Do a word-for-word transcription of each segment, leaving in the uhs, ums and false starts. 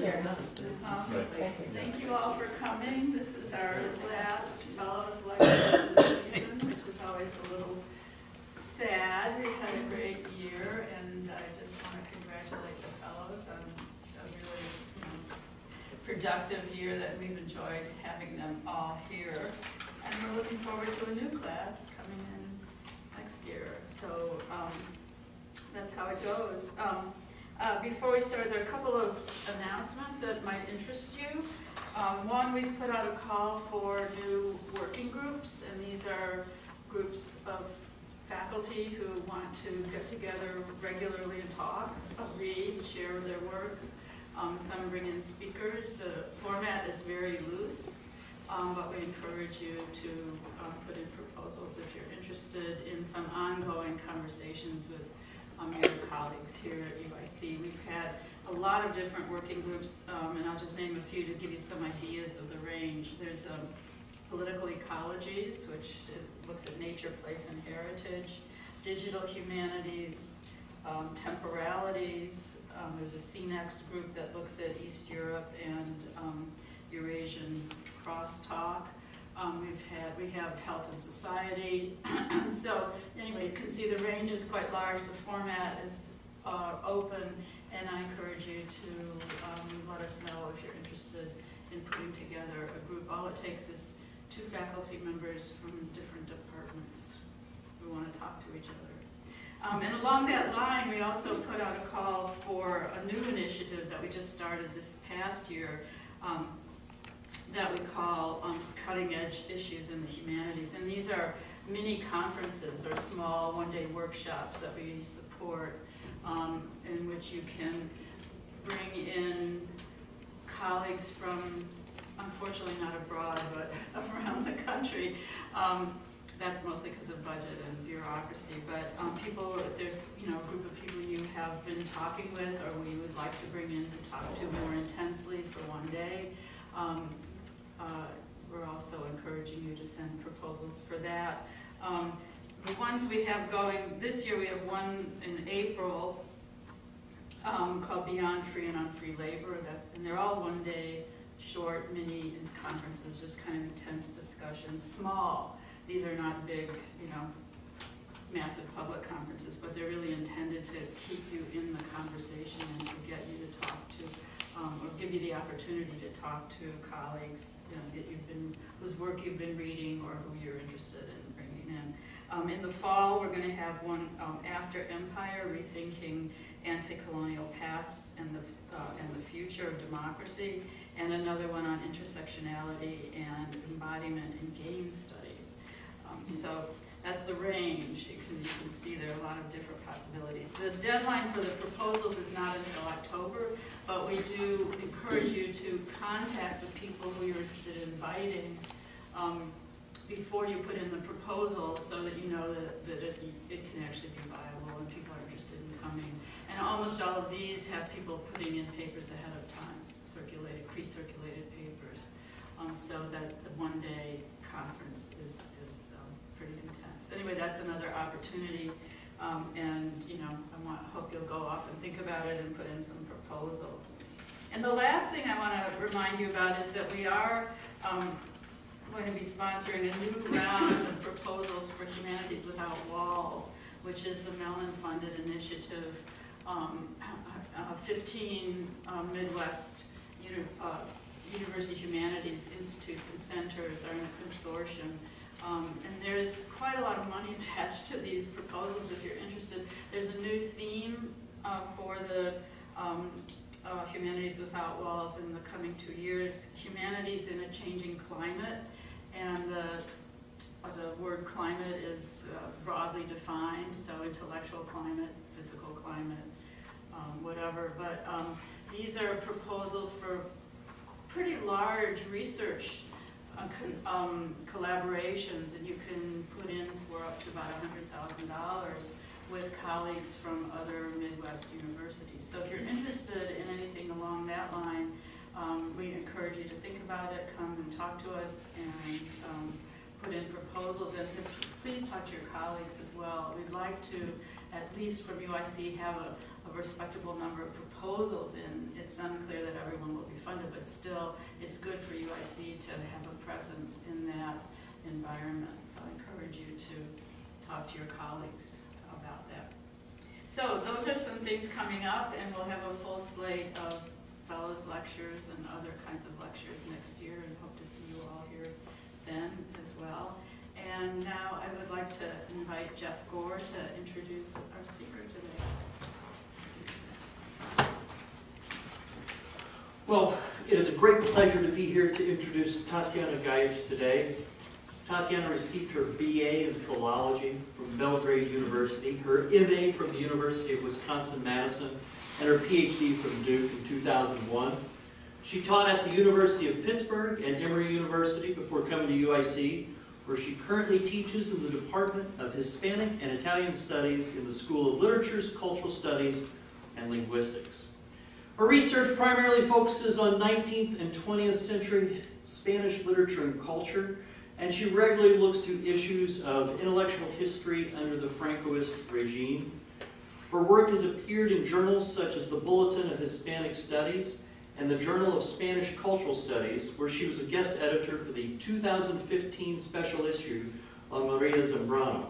Chair. Um, Thank you. Thank you all for coming. This is our last fellows lecture of the season, which is always a little sad. We've had a great year, and I just want to congratulate the fellows on a really you know, productive year that we've enjoyed having them all here. And we're looking forward to a new class coming in next year. So um, that's how it goes. Um, Uh, before we start, there are a couple of announcements that might interest you. Um, one, we've put out a call for new working groups, and these are groups of faculty who want to get together regularly and talk, read, share their work. Um, some bring in speakers. The format is very loose, um, but we encourage you to uh, put in proposals if you're interested in some ongoing conversations with Um, your colleagues here at U I C. We've had a lot of different working groups, um, and I'll just name a few to give you some ideas of the range. There's um, political ecologies, which looks at nature, place, and heritage, digital humanities, um, temporalities. Um, there's a C NEXT group that looks at East Europe and um, Eurasian crosstalk. Um, we've had, we have health and society. So anyway, you can see the range is quite large. The format is uh, open, and I encourage you to um, let us know if you're interested in putting together a group. All it takes is two faculty members from different departments who want to talk to each other. Um, and along that line, we also put out a call for a new initiative that we just started this past year. Um, that we call um, cutting edge issues in the humanities. And these are mini conferences or small one-day workshops that we support um, in which you can bring in colleagues from, unfortunately not abroad, but around the country. Um, that's mostly because of budget and bureaucracy. But um, people, if there's you know, a group of people you have been talking with or we would like to bring in to talk to more intensely for one day, um, Uh, we're also encouraging you to send proposals for that. Um, the ones we have going, this year we have one in April um, called Beyond Free and Unfree Labor, that, and they're all one day short mini conferences, just kind of intense discussions, small. These are not big, you know, massive public conferences, but they're really intended to keep you in the conversation and to get you to talk to Um, or give you the opportunity to talk to colleagues you know, that you've been, whose work you've been reading or who you're interested in bringing in. Um, in the fall, we're going to have one um, after Empire, rethinking anti-colonial pasts and the uh, and the future of democracy, and another one on intersectionality and embodiment in game studies. Um, so that's the range. You can, you can see there are a lot of different possibilities. The deadline for the proposals is not until October, but we do encourage you to contact the people who you're interested in inviting um, before you put in the proposal so that you know that, that it, it can actually be viable and people are interested in coming. And almost all of these have people putting in papers ahead of time, circulated, pre-circulated papers, um, so that the one-day conference is, is um, pretty intense. Anyway, that's another opportunity, um, and you know, I want, hope you'll go off and think about it and put in some proposals. And the last thing I want to remind you about is that we are um, going to be sponsoring a new round of proposals for Humanities Without Walls, which is the Mellon-funded initiative. Um, uh, fifteen uh, Midwest uni uh, University Humanities Institutes and Centers are in a consortium. Um, and there's quite a lot of money attached to these proposals if you're interested. There's a new theme uh, for the um, uh, Humanities Without Walls in the coming two years, Humanities in a Changing Climate. And the, uh, the word climate is uh, broadly defined, so intellectual climate, physical climate, um, whatever. But um, these are proposals for pretty large research Uh, con, um, collaborations, and you can put in for up to about one hundred thousand dollars with colleagues from other Midwest universities. So if you're interested in anything along that line, um, we encourage you to think about it, come and talk to us, and um, put in proposals, and to please talk to your colleagues as well. We'd like to, at least from U I C, have a, a respectable number of proposals in. It's unclear that everyone will be funded, but still, it's good for U I C to have a presence in that environment. So I encourage you to talk to your colleagues about that. So those are some things coming up, and we'll have a full slate of fellows lectures and other kinds of lectures next year, and hope to see you all here then as well. And now I would like to invite Jeff Gore to introduce our speaker today. Well, it is a great pleasure to be here to introduce Tatjana Gajic today. Tatjana received her B A in philology from Belgrade University, her M A from the University of Wisconsin-Madison, and her P H D from Duke in two thousand one. She taught at the University of Pittsburgh and Emory University before coming to U I C, where she currently teaches in the Department of Hispanic and Italian Studies in the School of Literatures, Cultural Studies, and Linguistics. Her research primarily focuses on nineteenth and twentieth century Spanish literature and culture, and she regularly looks to issues of intellectual history under the Francoist regime. Her work has appeared in journals such as the Bulletin of Hispanic Studies and the Journal of Spanish Cultural Studies, where she was a guest editor for the two thousand fifteen special issue on Maria Zambrano.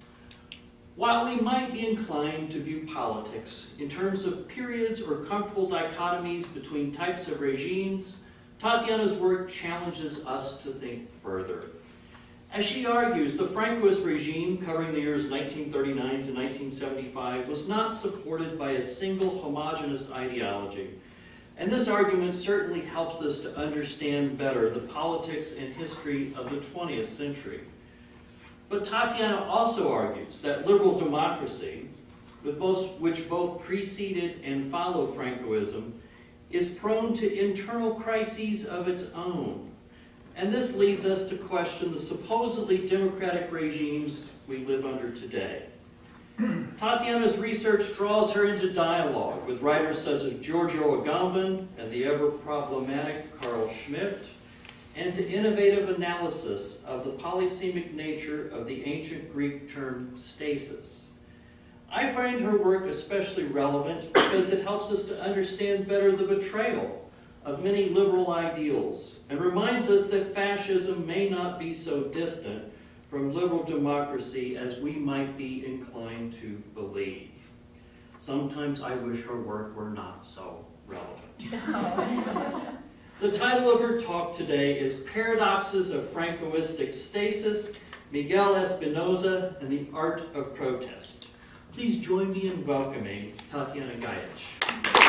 While we might be inclined to view politics in terms of periods or comfortable dichotomies between types of regimes, Tatjana's work challenges us to think further. As she argues, the Francoist regime, covering the years nineteen thirty-nine to nineteen seventy-five, was not supported by a single homogeneous ideology. And this argument certainly helps us to understand better the politics and history of the twentieth century. But Tatjana also argues that liberal democracy, with both, which both preceded and followed Francoism, is prone to internal crises of its own. And this leads us to question the supposedly democratic regimes we live under today. Tatjana's research draws her into dialogue with writers such as Giorgio Agamben and the ever-problematic Carl Schmitt, and to innovative analysis of the polysemic nature of the ancient Greek term stasis. I find her work especially relevant because it helps us to understand better the betrayal of many liberal ideals and reminds us that fascism may not be so distant from liberal democracy as we might be inclined to believe. Sometimes I wish her work were not so relevant. The title of her talk today is Paradoxes of Francoistic Stasis, Miguel Espinosa and the Art of Protest. Please join me in welcoming Tatjana Gajic.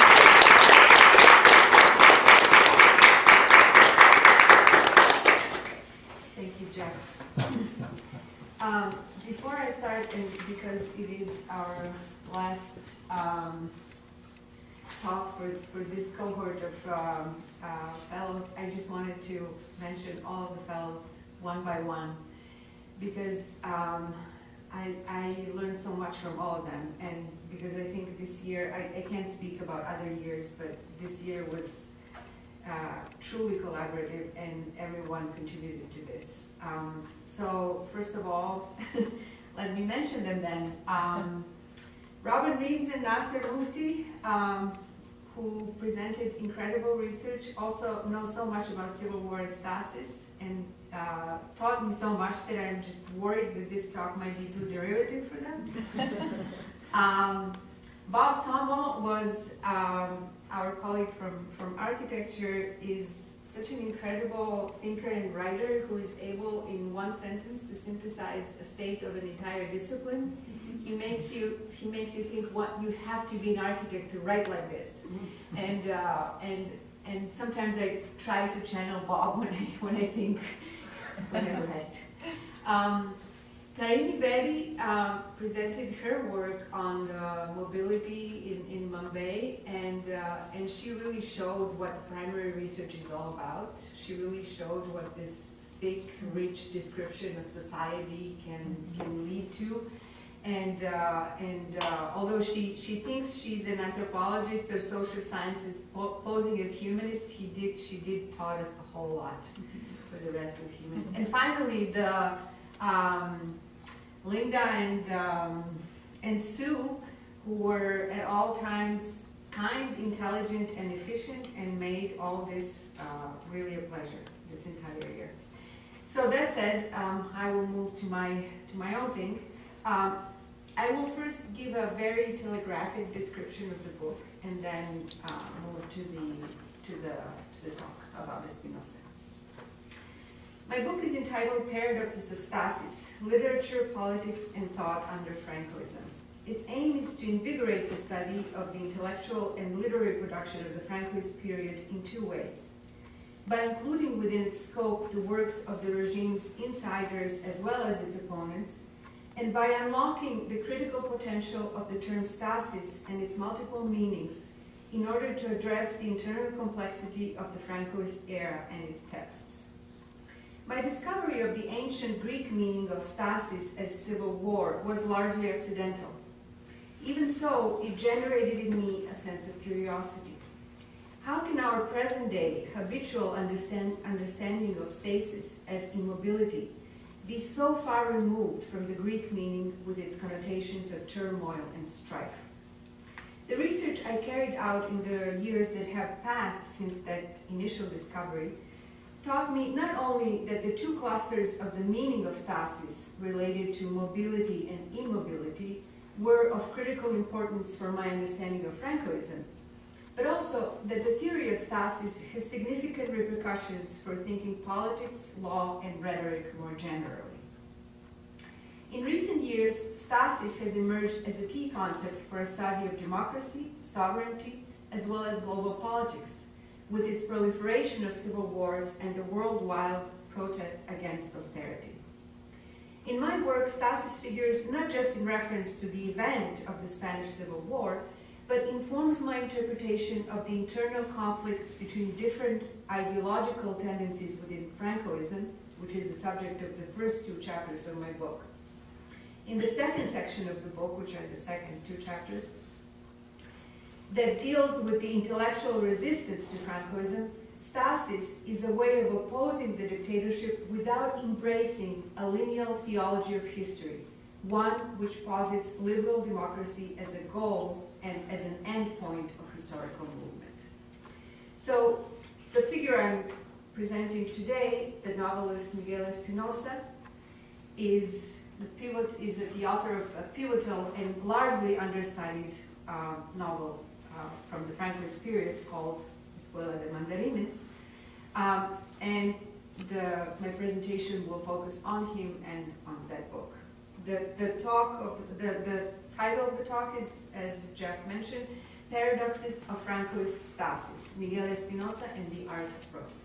Thank you, Jeff. Um, before I start, and because it is our last um, talk for, for this cohort of um, uh, fellows, I just wanted to mention all of the fellows one by one, because um, I, I learned so much from all of them, and because I think this year, I, I can't speak about other years, but this year was uh, truly collaborative, and everyone contributed to this. Um, so first of all, let me mention them then. Um, Robin Reeves and Nasser Mufti, um, who presented incredible research, also know so much about civil war and Stasis, and uh, taught me so much that I'm just worried that this talk might be too derivative for them. um, Bob Samo was um, our colleague from, from architecture, is such an incredible thinker and writer who is able in one sentence to synthesize a state of an entire discipline. He makes you he makes you think what you have to be an architect to write like this, and uh, and and sometimes I try to channel Bob when I when I think when I write. Um, Tarini Bedi uh, presented her work on uh, mobility in, in Mumbai, and uh, and she really showed what primary research is all about. She really showed what this thick, rich description of society can can lead to. And uh, and uh, although she she thinks she's an anthropologist or social sciences po posing as humanist, he did she did taught us a whole lot. So the rest of humans. And finally, the um, Linda and um, and Sue, who were at all times kind, intelligent, and efficient, and made all this uh, really a pleasure this entire year. So that said, um, I will move to my to my own thing. Um, I will first give a very telegraphic description of the book, and then uh, move to the to the to the talk about Espinosa. My book is entitled Paradoxes of Stasis: Literature, Politics, and Thought under Francoism. Its aim is to invigorate the study of the intellectual and literary production of the Francoist period in two ways. By including within its scope the works of the regime's insiders as well as its opponents, and by unlocking the critical potential of the term stasis and its multiple meanings in order to address the internal complexity of the Francoist era and its texts. My discovery of the ancient Greek meaning of stasis as civil war was largely accidental. Even so, it generated in me a sense of curiosity. How can our present-day habitual understand, understanding of stasis as immobility be so far removed from the Greek meaning with its connotations of turmoil and strife? The research I carried out in the years that have passed since that initial discovery taught me not only that the two clusters of the meaning of stasis related to mobility and immobility were of critical importance for my understanding of Francoism, but also that the theory of stasis has significant repercussions for thinking politics, law, and rhetoric more generally. In recent years, stasis has emerged as a key concept for a study of democracy, sovereignty, as well as global politics, with its proliferation of civil wars and the worldwide protest against austerity. In my work, stasis figures not just in reference to the event of the Spanish Civil War, but informs my interpretation of the internal conflicts between different ideological tendencies within Francoism, which is the subject of the first two chapters of my book. In the second section of the book, which are the second two chapters, that deals with the intellectual resistance to Francoism, stasis is a way of opposing the dictatorship without embracing a lineal theology of history, one which posits liberal democracy as a goal and as an endpoint of historical movement. So the figure I'm presenting today, the novelist Miguel Espinosa, is the, pivot, is the author of a pivotal and largely understudied uh, novel uh, from the Francoist period called Escuela de mandarines. Um, and the, my presentation will focus on him and on that book. The, the talk of the, the title of the talk is, as Jack mentioned, Paradoxes of Francoist Stasis, Miguel Espinosa and the Art of Prose.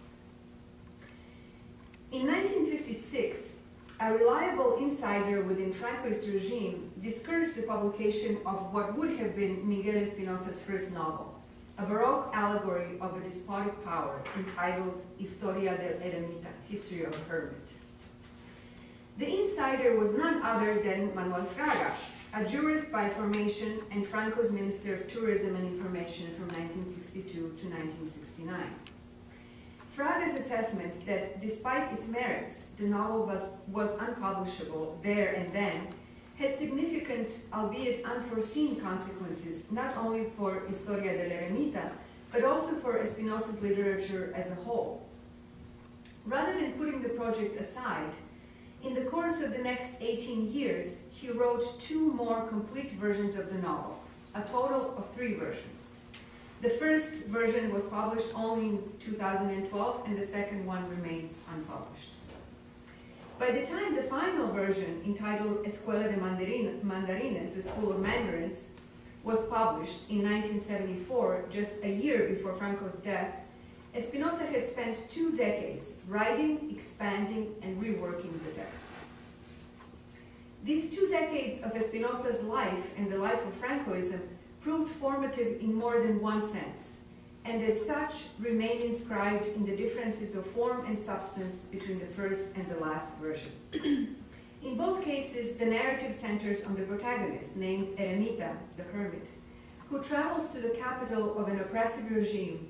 In nineteen fifty-six, a reliable insider within Francoist regime discouraged the publication of what would have been Miguel Espinosa's first novel, a Baroque allegory of a despotic power entitled Historia del Eremita, History of a Hermit. The insider was none other than Manuel Fraga, a jurist by formation and Franco's Minister of Tourism and Information from nineteen sixty-two to nineteen sixty-nine. Fraga's assessment that despite its merits, the novel was, was unpublishable there and then had significant, albeit unforeseen, consequences not only for Historia del Eremita, but also for Espinosa's literature as a whole. Rather than putting the project aside, in the course of the next eighteen years, he wrote two more complete versions of the novel, a total of three versions. The first version was published only in two thousand twelve, and the second one remains unpublished. By the time the final version, entitled Escuela de mandarines, the School of Mandarines, was published in nineteen seventy-four, just a year before Franco's death, Espinosa had spent two decades writing, expanding, and reworking the text. These two decades of Espinosa's life and the life of Francoism proved formative in more than one sense, and as such remain inscribed in the differences of form and substance between the first and the last version. In both cases, the narrative centers on the protagonist, named Eremita, the hermit, who travels to the capital of an oppressive regime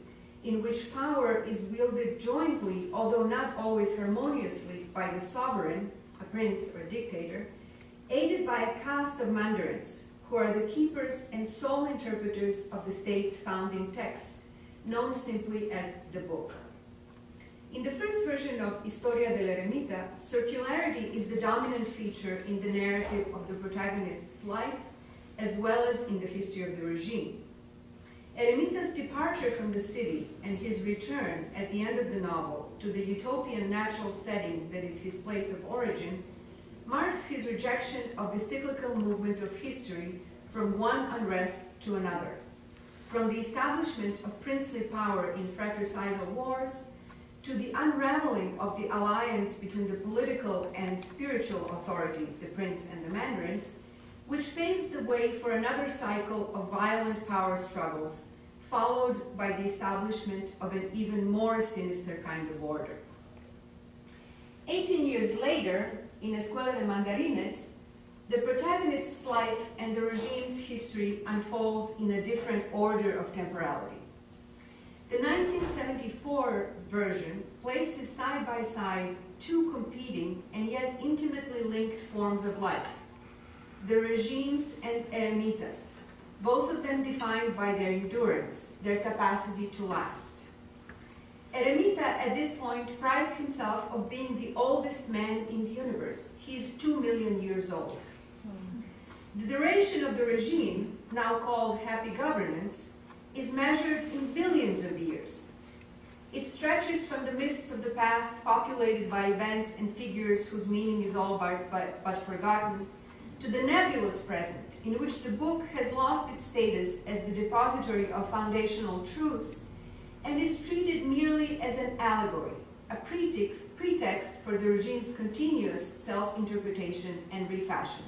in which power is wielded jointly, although not always harmoniously, by the sovereign, a prince or dictator, aided by a caste of mandarines, who are the keepers and sole interpreters of the state's founding text, known simply as the book. In the first version of Historia del Eremita, circularity is the dominant feature in the narrative of the protagonist's life, as well as in the history of the regime. Eremita's departure from the city and his return at the end of the novel to the utopian natural setting that is his place of origin marks his rejection of the cyclical movement of history from one unrest to another, from the establishment of princely power in fratricidal wars to the unraveling of the alliance between the political and spiritual authority, the prince and the mandarins, which paves the way for another cycle of violent power struggles, followed by the establishment of an even more sinister kind of order. Eighteen years later, in Escuela de Mandarines, the protagonist's life and the regime's history unfold in a different order of temporality. The nineteen seventy-four version places side by side two competing and yet intimately linked forms of life, the regimes and eremitas, both of them defined by their endurance, their capacity to last. Eremita at this point prides himself of being the oldest man in the universe. He is two million years old. The duration of the regime, now called happy governance, is measured in billions of years. It stretches from the mists of the past, populated by events and figures whose meaning is all but, but, but forgotten, to the nebulous present, in which the book has lost its status as the depository of foundational truths and is treated merely as an allegory, a pretext, pretext for the regime's continuous self-interpretation and refashioning.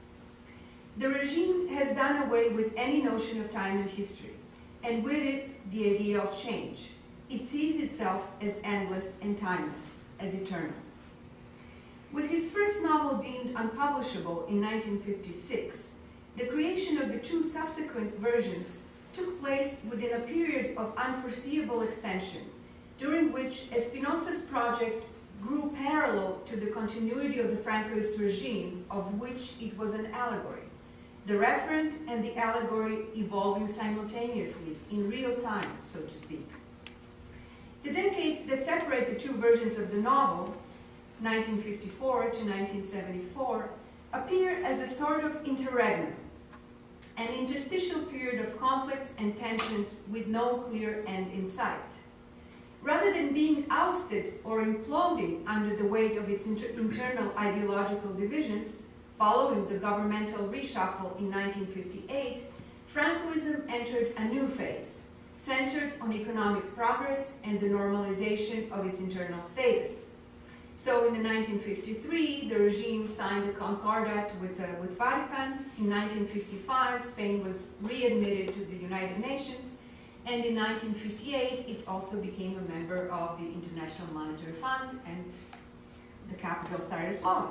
The regime has done away with any notion of time and history, and with it, the idea of change. It sees itself as endless and timeless, as eternal. With his first novel deemed unpublishable in nineteen fifty-six, the creation of the two subsequent versions took place within a period of unforeseeable extension, during which Espinosa's project grew parallel to the continuity of the Francoist regime, of which it was an allegory, the referent and the allegory evolving simultaneously, in real time, so to speak. The decades that separate the two versions of the novel, nineteen fifty-four to nineteen seventy-four, appear as a sort of interregnum, an interstitial period of conflicts and tensions with no clear end in sight. Rather than being ousted or imploding under the weight of its inter internal ideological divisions, following the governmental reshuffle in nineteen fifty-eight, Francoism entered a new phase, centered on economic progress and the normalization of its internal status. So in the nineteen fifty-three, the regime signed a concordat with, uh, with Vatican. In nineteen fifty-five, Spain was readmitted to the United Nations. And in nineteen fifty-eight, it also became a member of the International Monetary Fund, and the capital started flowing.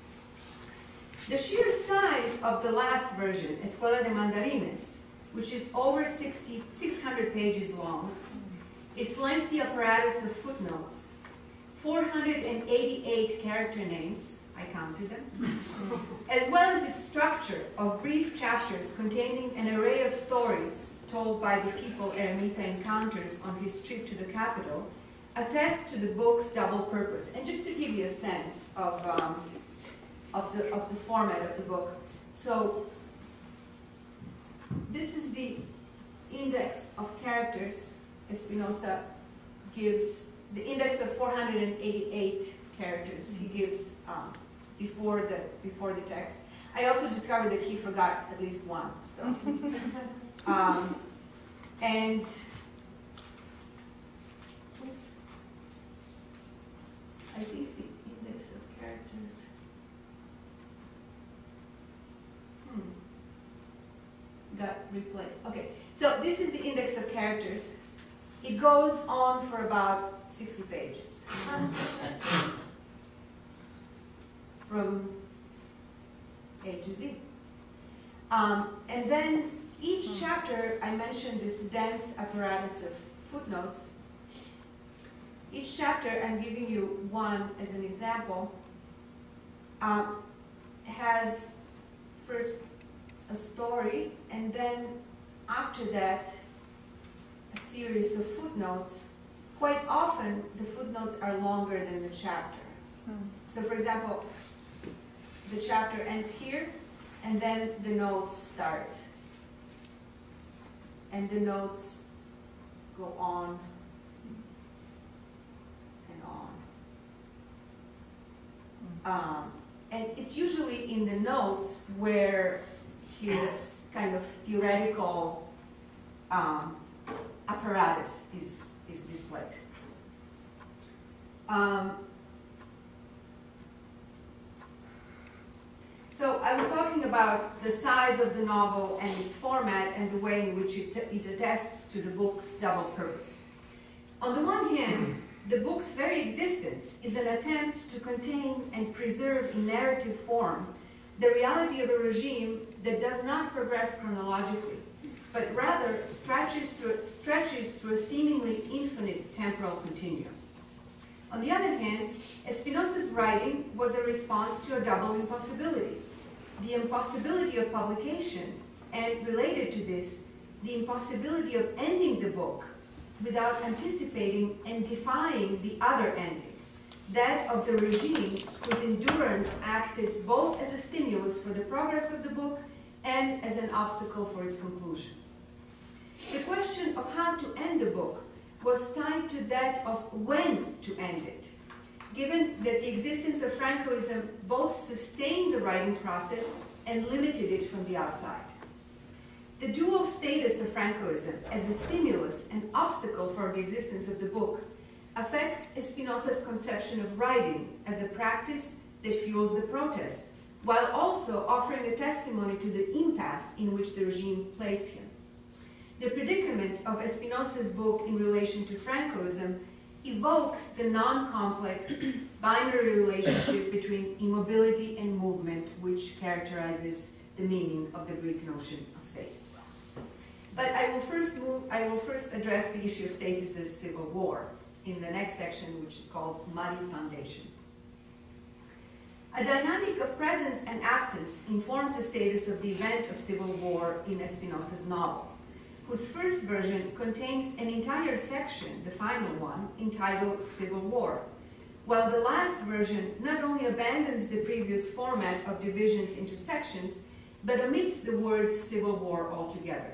The sheer size of the last version, Escuela de Mandarines, which is over sixty, six hundred pages long, its lengthy apparatus of footnotes, four hundred eighty-eight character names, I counted them, as well as its structure of brief chapters containing an array of stories told by the people Eremita encounters on his trip to the capital, attest to the book's double purpose. And just to give you a sense of, um, of, the, of the format of the book, so this is the index of characters Espinosa gives, the index of four hundred eighty-eight characters he gives um, before the before the text. I also discovered that he forgot at least one. So, um, and oops, I think the index of characters. Hmm, got replaced. Okay, so this is the index of characters. It goes on for about sixty pages. From A to Z. Um, and then each chapter, I mentioned this dense apparatus of footnotes. Each chapter, I'm giving you one as an example, um, has first a story, and then after that a series of footnotes. Quite often the footnotes are longer than the chapter. Hmm. So for example, the chapter ends here, and then the notes start. And the notes go on and on. Um, and it's usually in the notes where his kind of theoretical um, apparatus is, is displayed. Um, so I was talking about the size of the novel and its format and the way in which it, it attests to the book's double purpose. On the one hand, the book's very existence is an attempt to contain and preserve in narrative form the reality of a regime that does not progress chronologically, but rather stretches through, stretches through a seemingly infinite temporal continuum. On the other hand, Espinosa's writing was a response to a double impossibility: the impossibility of publication, and related to this, the impossibility of ending the book without anticipating and defying the other ending, that of the regime whose endurance acted both as a stimulus for the progress of the book and as an obstacle for its conclusion. The question of how to end the book was tied to that of when to end it, given that the existence of Francoism both sustained the writing process and limited it from the outside. The dual status of Francoism as a stimulus and obstacle for the existence of the book affects Espinosa's conception of writing as a practice that fuels the protest, while also offering a testimony to the impasse in which the regime placed him. The predicament of Espinosa's book in relation to Francoism evokes the non-complex binary relationship between immobility and movement, which characterizes the meaning of the Greek notion of stasis. But I will first move, I will first address the issue of stasis as civil war in the next section, which is called Muddy Foundation. A dynamic of presence and absence informs the status of the event of civil war in Espinosa's novel, whose first version contains an entire section, the final one, entitled Civil War, while the last version not only abandons the previous format of divisions into sections, but omits the words civil war altogether.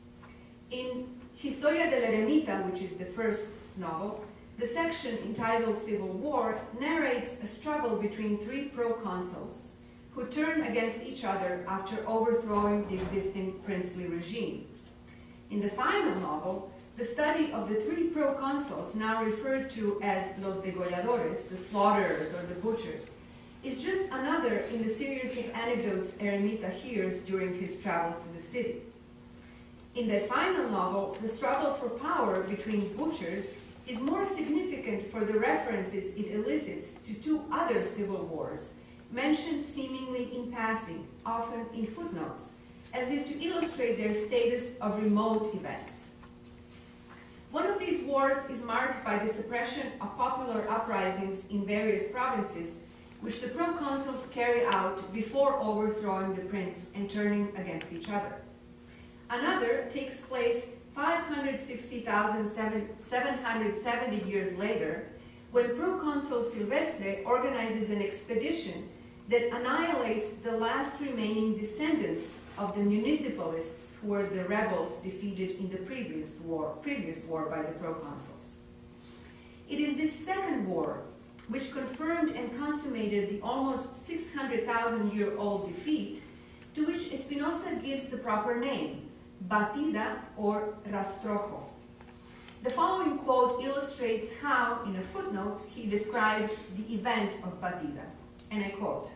In Historia del Eremita, which is the first novel, the section entitled Civil War narrates a struggle between three proconsuls who turn against each other after overthrowing the existing princely regime. In the final novel, the study of the three proconsuls, now referred to as los degolladores, the slaughterers or the butchers, is just another in the series of anecdotes Eremita hears during his travels to the city. In the final novel, the struggle for power between butchers is more significant for the references it elicits to two other civil wars, mentioned seemingly in passing, often in footnotes, as if to illustrate their status of remote events. One of these wars is marked by the suppression of popular uprisings in various provinces, which the proconsuls carry out before overthrowing the prince and turning against each other. Another takes place five hundred sixty thousand seven hundred seventy years later, when proconsul Silvestre organizes an expedition that annihilates the last remaining descendants of the municipalists who were the rebels defeated in the previous war, previous war by the proconsuls. It is this second war which confirmed and consummated the almost six hundred thousand year old defeat, to which Espinosa gives the proper name, batida or rastrojo. The following quote illustrates how, in a footnote, he describes the event of batida, and I quote,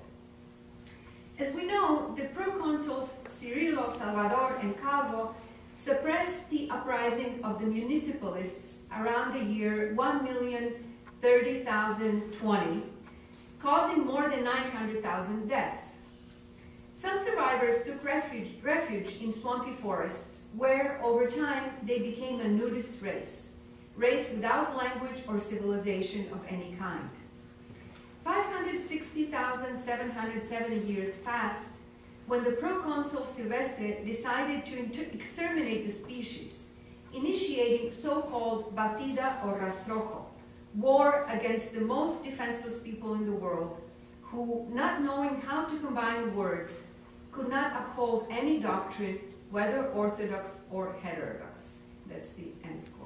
"As we know, the proconsuls Cirilo, Salvador, and Calvo suppressed the uprising of the municipalists around the year one million thirty thousand twenty, causing more than nine hundred thousand deaths. Some survivors took refuge, refuge in swampy forests, where, over time, they became a nudist race, race without language or civilization of any kind. five hundred sixty thousand seven hundred seventy years passed when the proconsul Silvestre decided to exterminate the species, initiating so-called batida or rastrojo, war against the most defenseless people in the world, who, not knowing how to combine words, could not uphold any doctrine, whether orthodox or heterodox. That's the end quote.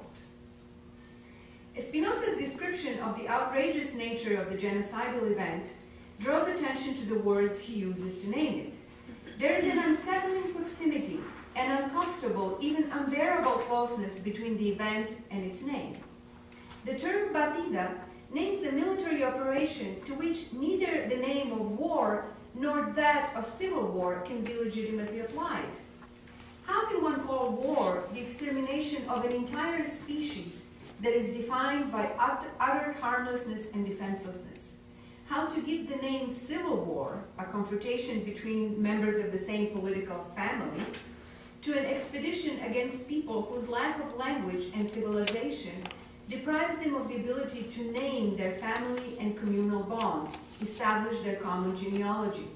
Espinosa's description of the outrageous nature of the genocidal event draws attention to the words he uses to name it. There is an unsettling proximity, an uncomfortable, even unbearable closeness between the event and its name. The term batida names a military operation to which neither the name of war nor that of civil war can be legitimately applied. How can one call war the extermination of an entire species that is defined by utter harmlessness and defenselessness? How to give the name civil war, a confrontation between members of the same political family, to an expedition against people whose lack of language and civilization deprives them of the ability to name their family and communal bonds, establish their common genealogy?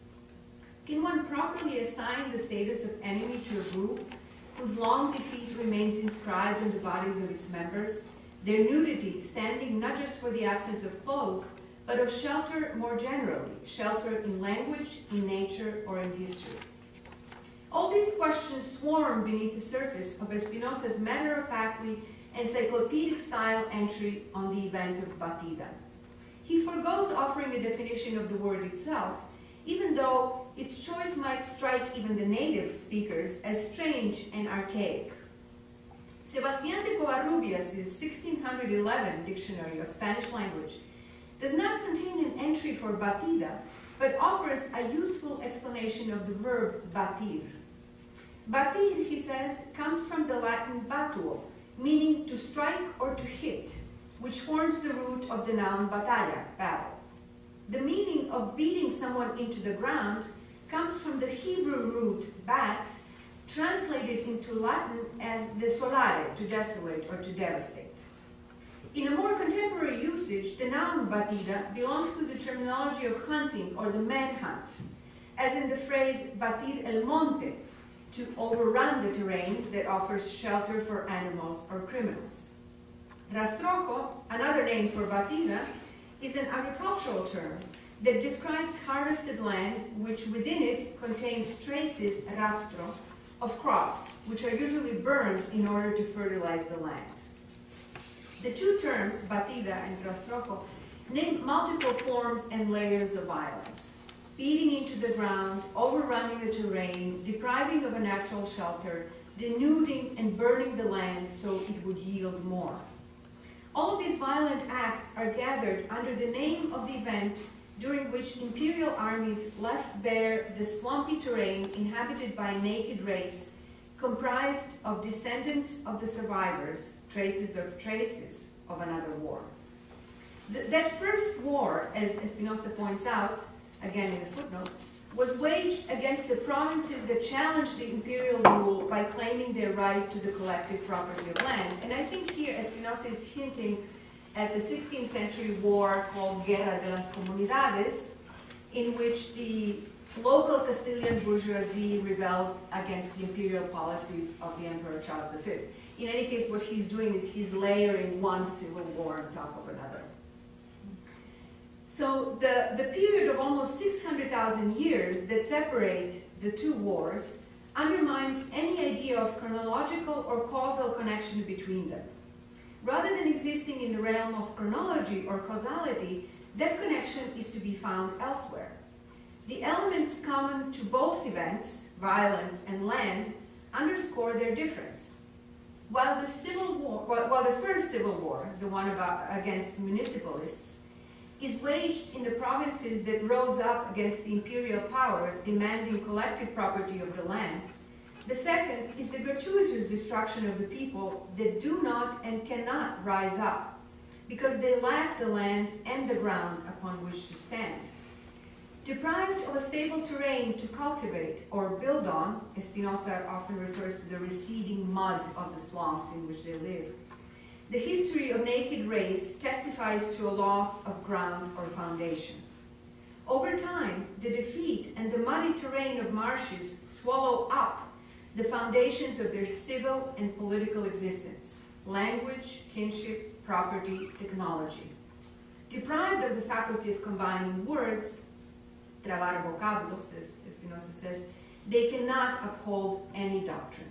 Can one properly assign the status of enemy to a group whose long defeat remains inscribed in the bodies of its members, their nudity standing not just for the absence of clothes, but of shelter more generally, shelter in language, in nature, or in history? All these questions swarm beneath the surface of Espinosa's matter-of-factly encyclopedic-style entry on the event of batida. He forgoes offering a definition of the word itself, even though its choice might strike even the native speakers as strange and archaic. Sebastián de Covarrubias' sixteen eleven Dictionary of Spanish Language does not contain an entry for batida, but offers a useful explanation of the verb batir. Batir, he says, comes from the Latin batuo, meaning to strike or to hit, which forms the root of the noun batalla, battle. The meaning of beating someone into the ground comes from the Hebrew root bat, translated into Latin as desolare, to desolate or to devastate. In a more contemporary usage, the noun batida belongs to the terminology of hunting or the manhunt, as in the phrase batir el monte, to overrun the terrain that offers shelter for animals or criminals. Rastrojo, another name for batida, is an agricultural term that describes harvested land which within it contains traces, rastro, of crops, which are usually burned in order to fertilize the land. The two terms, batida and rastrojo, name multiple forms and layers of violence: beating into the ground, overrunning the terrain, depriving of a natural shelter, denuding and burning the land so it would yield more. All of these violent acts are gathered under the name of the event during which imperial armies left bare the swampy terrain inhabited by a naked race comprised of descendants of the survivors, traces of traces of another war. Th that first war, as Espinosa points out, again in the footnote, was waged against the provinces that challenged the imperial rule by claiming their right to the collective property of land. And I think here Espinosa is hinting at the sixteenth century war called Guerra de las Comunidades, in which the local Castilian bourgeoisie rebelled against the imperial policies of the Emperor Charles the Fifth. In any case, what he's doing is he's layering one civil war on top of another. So the, the period of almost six hundred thousand years that separate the two wars undermines any idea of chronological or causal connection between them. Rather than existing in the realm of chronology or causality, that connection is to be found elsewhere. The elements common to both events, violence and land, underscore their difference. While the civil war, while the first civil war, the one about, against municipalists, is waged in the provinces that rose up against the imperial power demanding collective property of the land, the second is the gratuitous destruction of the people that do not and cannot rise up, because they lack the land and the ground upon which to stand. Deprived of a stable terrain to cultivate or build on, Espinosa often refers to the receding mud of the swamps in which they live, the history of naked race testifies to a loss of ground or foundation. Over time, the defeat and the muddy terrain of marshes swallow up the foundations of their civil and political existence: language, kinship, property, technology. Deprived of the faculty of combining words, trabar vocablos, as Espinosa says, they cannot uphold any doctrine.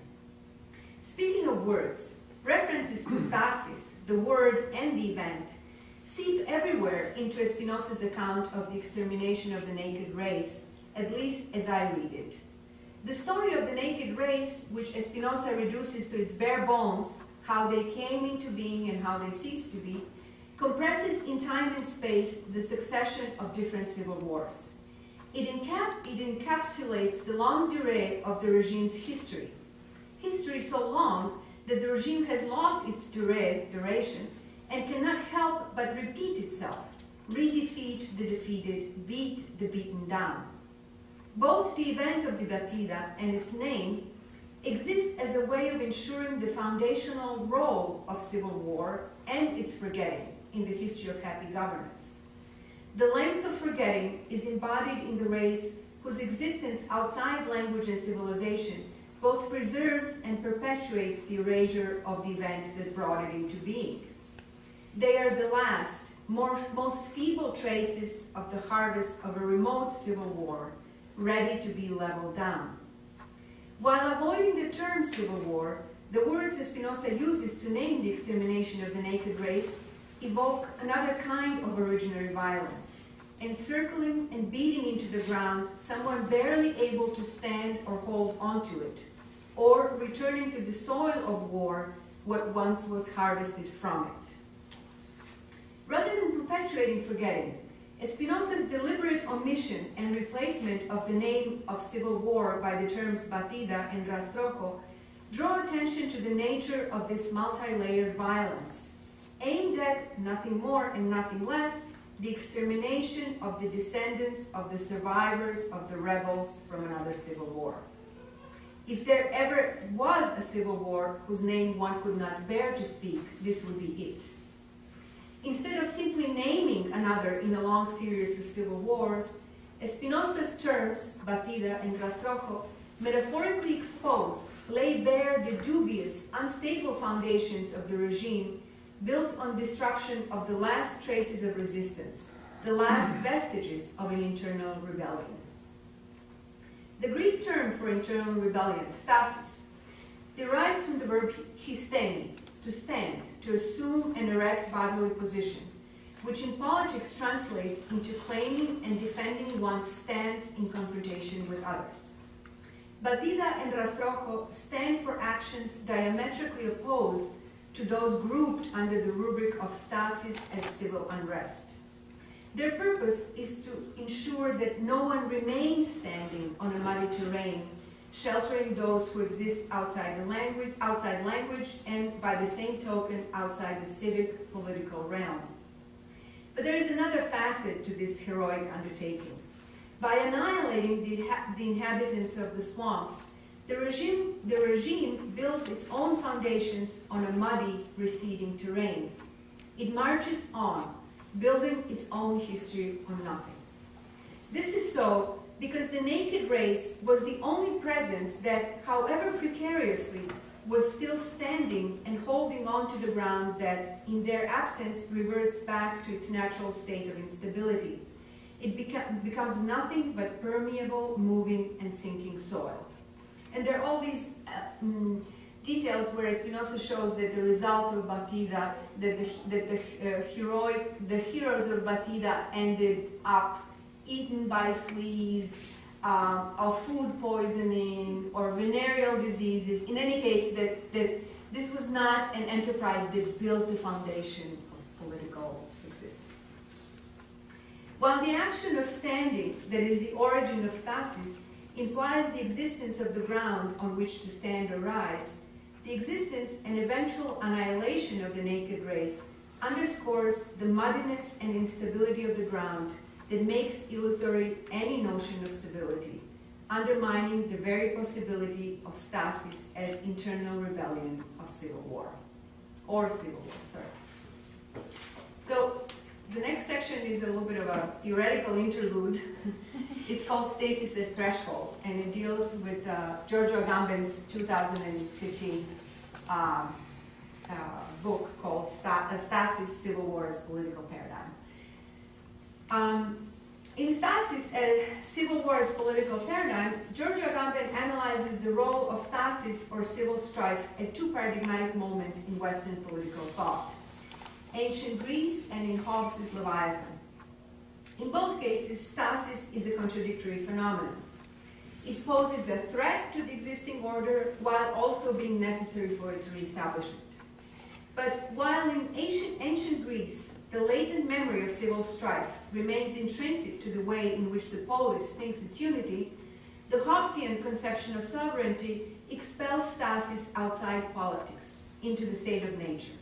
Speaking of words, references to stasis, the word and the event, seep everywhere into Espinosa's account of the extermination of the naked race, at least as I read it. The story of the naked race, which Espinosa reduces to its bare bones, how they came into being and how they ceased to be, compresses in time and space the succession of different civil wars. It, encap it encapsulates the longue durée of the regime's history. History so long that the regime has lost its durée, duration, and cannot help but repeat itself, re-defeat the defeated, beat the beaten down. Both the event of the batida and its name exist as a way of ensuring the foundational role of civil war and its forgetting in the history of happy governance. The length of forgetting is embodied in the race whose existence outside language and civilization both preserves and perpetuates the erasure of the event that brought it into being. They are the last, more, most feeble traces of the harvest of a remote civil war, ready to be leveled down. While avoiding the term civil war, the words Espinosa uses to name the extermination of the naked race evoke another kind of originary violence, encircling and beating into the ground someone barely able to stand or hold onto it, or returning to the soil of war what once was harvested from it. Rather than perpetuating forgetting, Espinosa's deliberate omission and replacement of the name of civil war by the terms batida and rastrojo draw attention to the nature of this multi-layered violence, aimed at nothing more and nothing less the extermination of the descendants of the survivors of the rebels from another civil war. If there ever was a civil war whose name one could not bear to speak, this would be it. Instead of simply naming another in a long series of civil wars, Espinosa's terms, batida and rastrojo, metaphorically expose, lay bare the dubious, unstable foundations of the regime built on destruction of the last traces of resistance, the last vestiges of an internal rebellion. The Greek term for internal rebellion, stasis, derives from the verb histemi, to stand, to assume an erect bodily position, which in politics translates into claiming and defending one's stance in confrontation with others. Batida and rastrojo stand for actions diametrically opposed to those grouped under the rubric of stasis as civil unrest. Their purpose is to ensure that no one remains standing on a muddy terrain, sheltering those who exist outside the language, outside language, and by the same token, outside the civic political realm. But there is another facet to this heroic undertaking. By annihilating the, the inhabitants of the swamps, the regime, the regime builds its own foundations on a muddy, receding terrain. It marches on, building its own history on nothing. This is so because the naked race was the only presence that, however precariously, was still standing and holding on to the ground that, in their absence, reverts back to its natural state of instability. It beca becomes nothing but permeable, moving, and sinking soil. And there are all these uh, mm, details where Espinosa shows that the result of batida, that the, that the, uh, heroic, the heroes of batida ended up eaten by fleas, uh, of food poisoning, or venereal diseases. In any case, that, that this was not an enterprise that built the foundation of political existence. While the action of standing, that is the origin of stasis, implies the existence of the ground on which to stand or rise, the existence and eventual annihilation of the naked race underscores the muddiness and instability of the ground that makes illusory any notion of stability, undermining the very possibility of stasis as internal rebellion of civil war. or civil war, sorry. So the next section is a little bit of a theoretical interlude. It's called Stasis as Threshold, and it deals with uh, Giorgio Agamben's two thousand fifteen um, uh, book called Sta Stasis, Civil War as Political Paradigm. Um, in Stasis, a Civil War as Political Paradigm, Giorgio Agamben analyzes the role of stasis or civil strife at two paradigmatic moments in Western political thought: ancient Greece and in Hobbes' Leviathan. In both cases, stasis is a contradictory phenomenon. It poses a threat to the existing order while also being necessary for its reestablishment. But while in ancient, ancient Greece, the latent memory of civil strife remains intrinsic to the way in which the polis thinks its unity, the Hobbesian conception of sovereignty expels stasis outside politics, into the state of nature.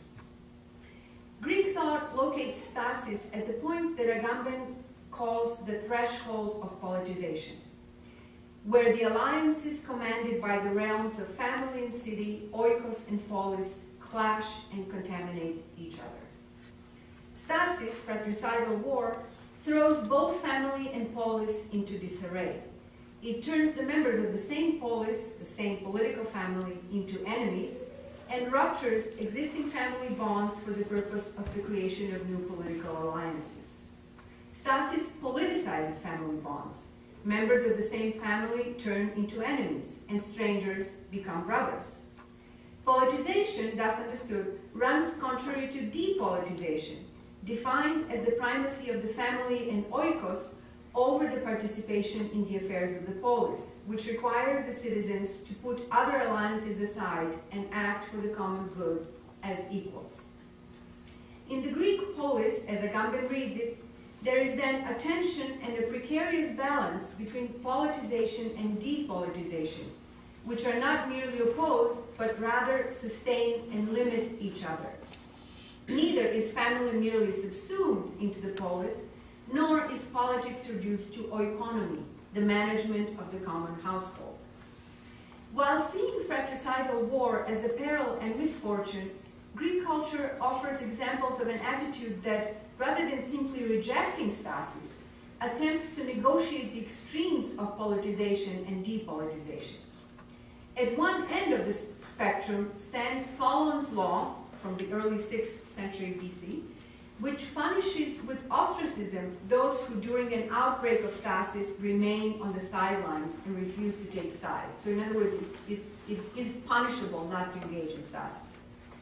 Greek thought locates stasis at the point that Agamben calls the threshold of politicization, where the alliances commanded by the realms of family and city, oikos and polis, clash and contaminate each other. Stasis, fratricidal war, throws both family and polis into disarray. It turns the members of the same polis, the same political family, into enemies, and ruptures existing family bonds for the purpose of the creation of new political alliances. Stasis politicizes family bonds. Members of the same family turn into enemies, and strangers become brothers. Politicization, thus understood, runs contrary to depolitization, defined as the primacy of the family and oikos over the participation in the affairs of the polis, which requires the citizens to put other alliances aside and act for the common good as equals. In the Greek polis, as Agamben reads it, there is then a tension and a precarious balance between politicization and depolitization, which are not merely opposed, but rather sustain and limit each other. Neither is family merely subsumed into the polis, nor is politics reduced to oikonomy, the management of the common household. While seeing fratricidal war as a peril and misfortune, Greek culture offers examples of an attitude that, rather than simply rejecting stasis, attempts to negotiate the extremes of politicization and depolitization. At one end of the spectrum stands Solomon's law from the early sixth century B C, which punishes with ostracism those who during an outbreak of stasis remain on the sidelines and refuse to take sides. So in other words, it's, it, it is punishable not to engage in stasis.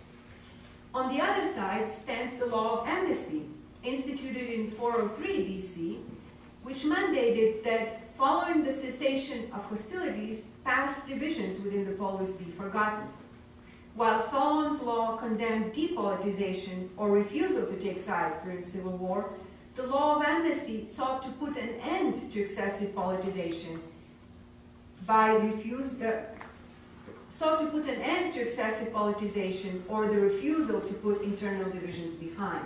On the other side stands the law of amnesty, instituted in four oh three B C, which mandated that following the cessation of hostilities, past divisions within the polis be forgotten. While Solomon's law condemned depolitization or refusal to take sides during civil war, the law of amnesty sought to put an end to excessive politicization by refuse, uh, sought to put an end to excessive politicization or the refusal to put internal divisions behind.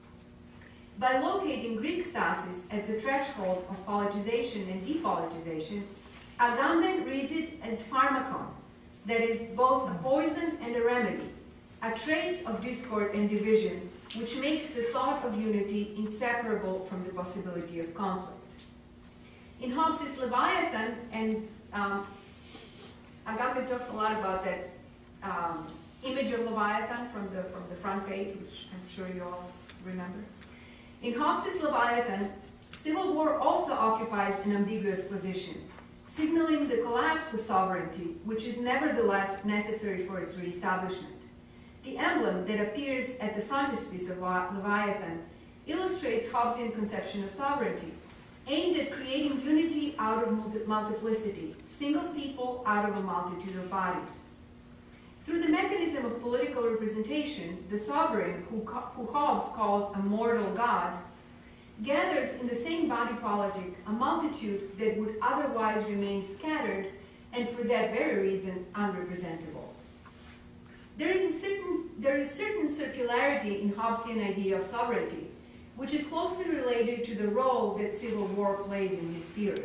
By locating Greek stasis at the threshold of politicization and depolitization, Agamben reads it as pharmakon, that is both a poison and a remedy, a trace of discord and division, which makes the thought of unity inseparable from the possibility of conflict. In Hobbes' Leviathan, and um, Agamben talks a lot about that um, image of Leviathan from the, from the front page, which I'm sure you all remember. In Hobbes' Leviathan, civil war also occupies an ambiguous position, signaling the collapse of sovereignty, which is nevertheless necessary for its reestablishment. The emblem that appears at the frontispiece of Leviathan illustrates Hobbesian conception of sovereignty, aimed at creating unity out of multi multiplicity, single people out of a multitude of bodies. Through the mechanism of political representation, the sovereign, who, who Hobbes calls a mortal god, gathers in the same body politic a multitude that would otherwise remain scattered and for that very reason unrepresentable. There is, a certain, there is certain circularity in Hobbesian idea of sovereignty, which is closely related to the role that civil war plays in his theory.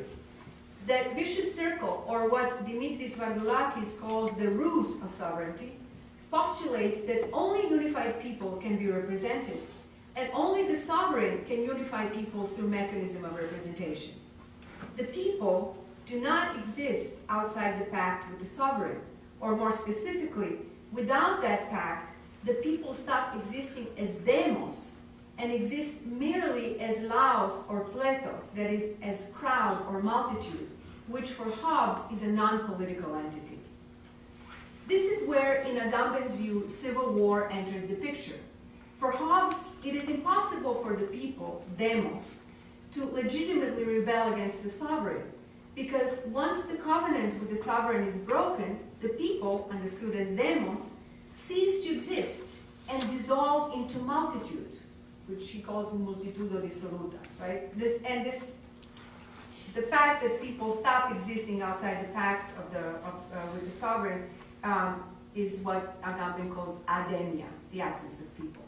That vicious circle, or what Dimitris Vardoulakis calls the ruse of sovereignty, postulates that only unified people can be represented, and only the sovereign can unify people through mechanism of representation. The people do not exist outside the pact with the sovereign, or more specifically, without that pact, the people stop existing as demos and exist merely as laos or plethos, that is, as crowd or multitude, which for Hobbes is a non-political entity. This is where, in Agamben's view, civil war enters the picture. For Hobbes, it is impossible for the people, demos, to legitimately rebel against the sovereign, because once the covenant with the sovereign is broken, the people, understood as demos, cease to exist and dissolve into multitude, which he calls multitudo dissoluta, right? This, and this, the fact that people stop existing outside the pact of the, of, uh, with the sovereign um, is what Agamben calls ademia, the absence of people.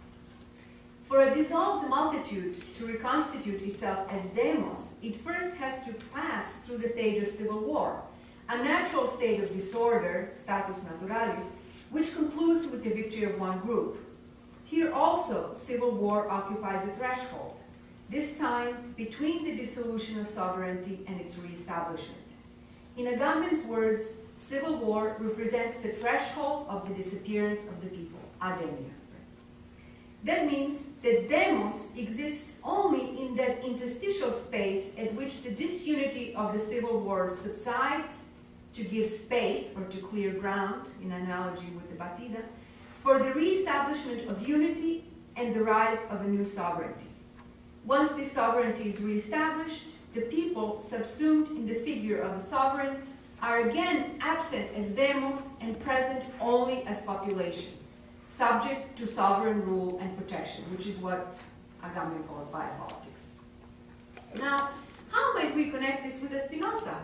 For a dissolved multitude to reconstitute itself as demos, it first has to pass through the stage of civil war, a natural state of disorder, status naturalis, which concludes with the victory of one group. Here also, civil war occupies a threshold, this time between the dissolution of sovereignty and its reestablishment. In Agamben's words, civil war represents the threshold of the disappearance of the people, ademia. That means that demos exists only in that interstitial space at which the disunity of the civil war subsides to give space or to clear ground, in analogy with the batida, for the reestablishment of unity and the rise of a new sovereignty. Once this sovereignty is reestablished, the people, subsumed in the figure of a sovereign, are again absent as demos and present only as population, subject to sovereign rule and protection, which is what Agamben calls biopolitics. Now, how might we connect this with Espinosa?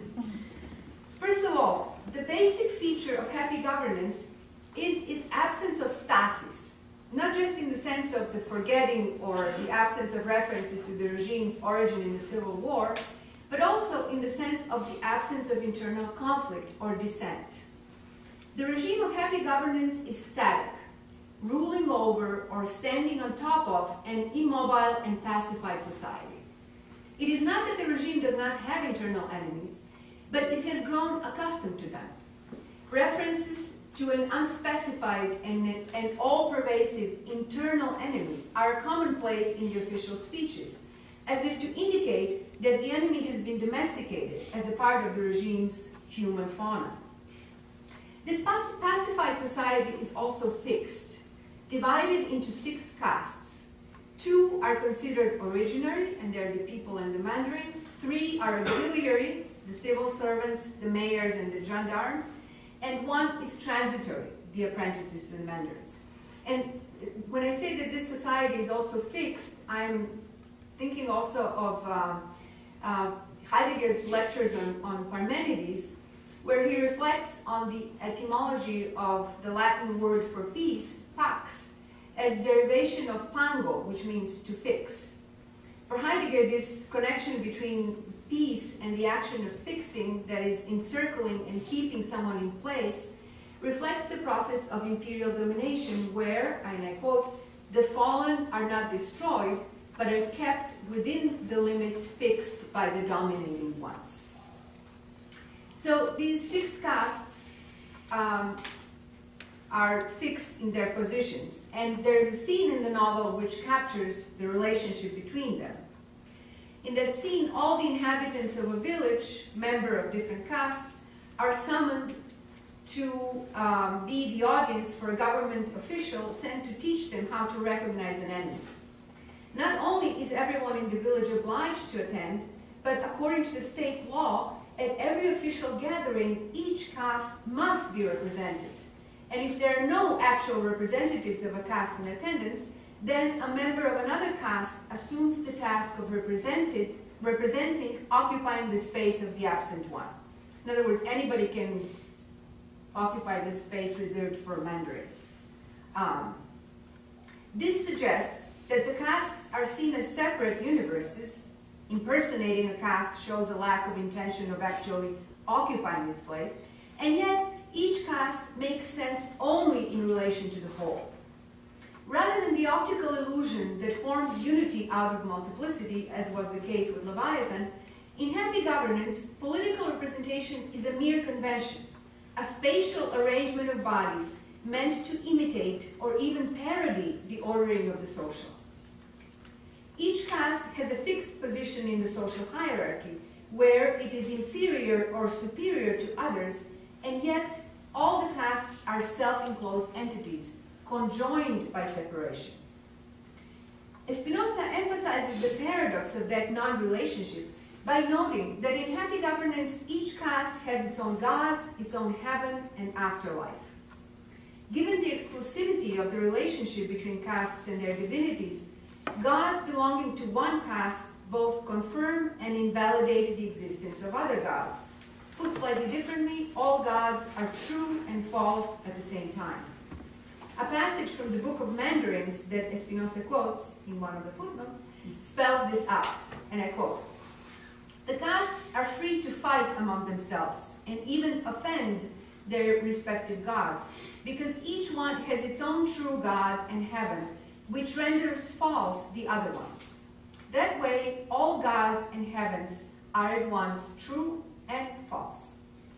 First of all, the basic feature of happy governance is its absence of stasis, not just in the sense of the forgetting or the absence of references to the regime's origin in the Civil War, but also in the sense of the absence of internal conflict or dissent. The regime of happy governance is static, ruling over or standing on top of an immobile and pacified society. It is not that the regime does not have internal enemies, but it has grown accustomed to them. References to an unspecified and, and all-pervasive internal enemy are commonplace in the official speeches, as if to indicate that the enemy has been domesticated as a part of the regime's human fauna. This pacified society is also fixed, divided into six castes. Two are considered originary, and they're the people and the mandarines. Three are auxiliary, the civil servants, the mayors, and the gendarmes. And one is transitory, the apprentices to the mandarins. And when I say that this society is also fixed, I'm thinking also of uh, uh, Heidegger's lectures on, on Parmenides, where he reflects on the etymology of the Latin word for peace, pax, as derivation of pango, which means to fix. For Heidegger, this connection between peace and the action of fixing, that is encircling and keeping someone in place, reflects the process of imperial domination where, and I quote, the fallen are not destroyed, but are kept within the limits fixed by the dominating ones. So these six castes um, are fixed in their positions, and there's a scene in the novel which captures the relationship between them. In that scene, all the inhabitants of a village, member of different castes, are summoned to um, be the audience for a government official sent to teach them how to recognize an enemy. Not only is everyone in the village obliged to attend, but according to the state law, at every official gathering, each caste must be represented. And if there are no actual representatives of a caste in attendance, then a member of another caste assumes the task of represented, representing, occupying the space of the absent one. In other words, anybody can occupy the space reserved for mandarins. Um, this suggests that the castes are seen as separate universes. Impersonating a caste shows a lack of intention of actually occupying its place, and yet each caste makes sense only in relation to the whole. Rather than the optical illusion that forms unity out of multiplicity, as was the case with Leviathan, in happy governance, political representation is a mere convention, a spatial arrangement of bodies meant to imitate or even parody the ordering of the social. Each caste has a fixed position in the social hierarchy, where it is inferior or superior to others, and yet all the castes are self-enclosed entities, conjoined by separation. Espinosa emphasizes the paradox of that non-relationship by noting that in happy governance, each caste has its own gods, its own heaven and afterlife. Given the exclusivity of the relationship between castes and their divinities, gods belonging to one caste both confirm and invalidate the existence of other gods. Put slightly differently, all gods are true and false at the same time. A passage from the Book of Mandarines that Espinosa quotes in one of the footnotes spells this out, and I quote, "The castes are free to fight among themselves and even offend their respective gods, because each one has its own true God and heaven, which renders false the other ones. That way, all gods and heavens are at once true and false."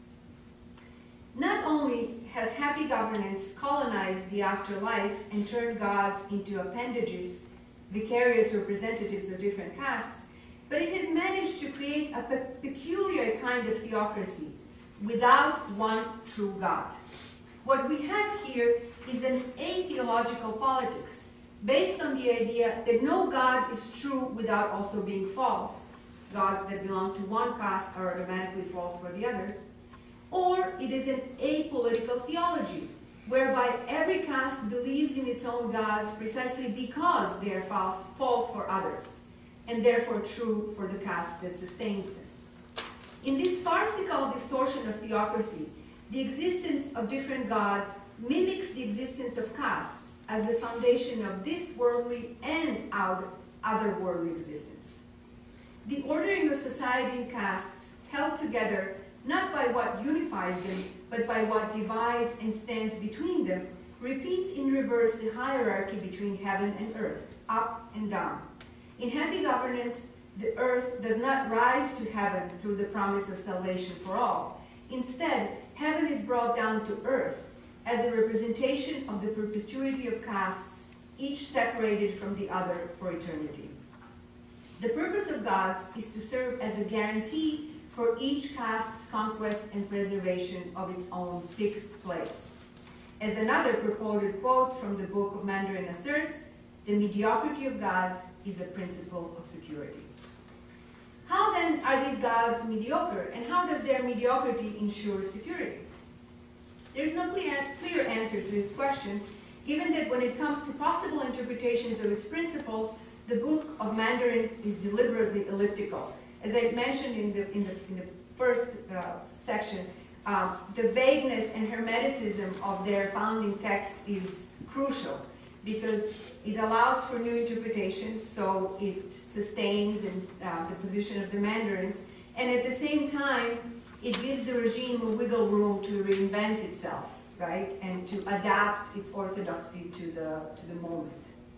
Not only has happy governance colonized the afterlife and turned gods into appendages, vicarious representatives of different castes, but it has managed to create a pe peculiar kind of theocracy without one true God. What we have here is an atheological politics based on the idea that no God is true without also being false. Gods that belong to one caste are automatically false for the others. Or it is an apolitical theology, whereby every caste believes in its own gods precisely because they are false, false for others, and therefore true for the caste that sustains them. In this farcical distortion of theocracy, the existence of different gods mimics the existence of castes as the foundation of this worldly and otherworldly existence. The ordering of society in castes, held together not by what unifies them, but by what divides and stands between them, repeats in reverse the hierarchy between heaven and earth, up and down. In happy governance, the earth does not rise to heaven through the promise of salvation for all. Instead, heaven is brought down to earth as a representation of the perpetuity of castes, each separated from the other for eternity. The purpose of gods is to serve as a guarantee for each caste's conquest and preservation of its own fixed place. As another purported quote from the Book of Mandarin asserts, the mediocrity of gods is a principle of security. How then are these gods mediocre, and how does their mediocrity ensure security? There is no clear, clear answer to this question, given that when it comes to possible interpretations of its principles, the Book of Mandarins is deliberately elliptical. As I mentioned in the, in the, in the first uh, section, um, the vagueness and hermeticism of their founding text is crucial because it allows for new interpretations, so it sustains in, uh, the position of the Mandarins, and at the same time, it gives the regime a wiggle room to reinvent itself, right, and to adapt its orthodoxy to the, to the moment.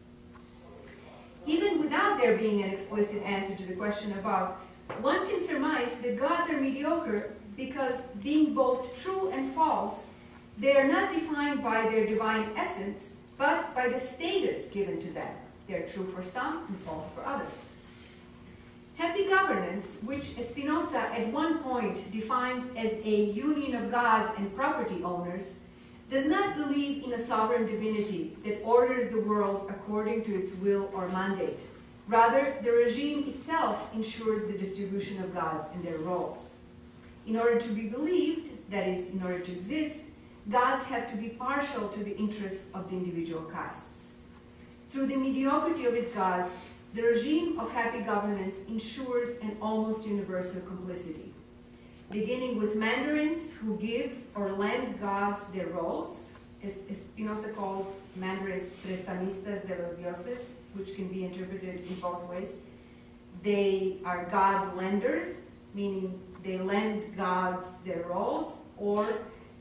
Even without there being an explicit answer to the question above, one can surmise that gods are mediocre because, being both true and false, they are not defined by their divine essence, but by the status given to them. They are true for some and false for others. Happy governance, which Espinosa at one point defines as a union of gods and property owners, does not believe in a sovereign divinity that orders the world according to its will or mandate. Rather, the regime itself ensures the distribution of gods and their roles. In order to be believed, that is, in order to exist, gods have to be partial to the interests of the individual castes. Through the mediocrity of its gods, the regime of happy governance ensures an almost universal complicity, beginning with mandarins who give or lend gods their roles, as Espinosa calls mandarins prestamistas de los dioses, which can be interpreted in both ways. They are god lenders, meaning they lend gods their roles, or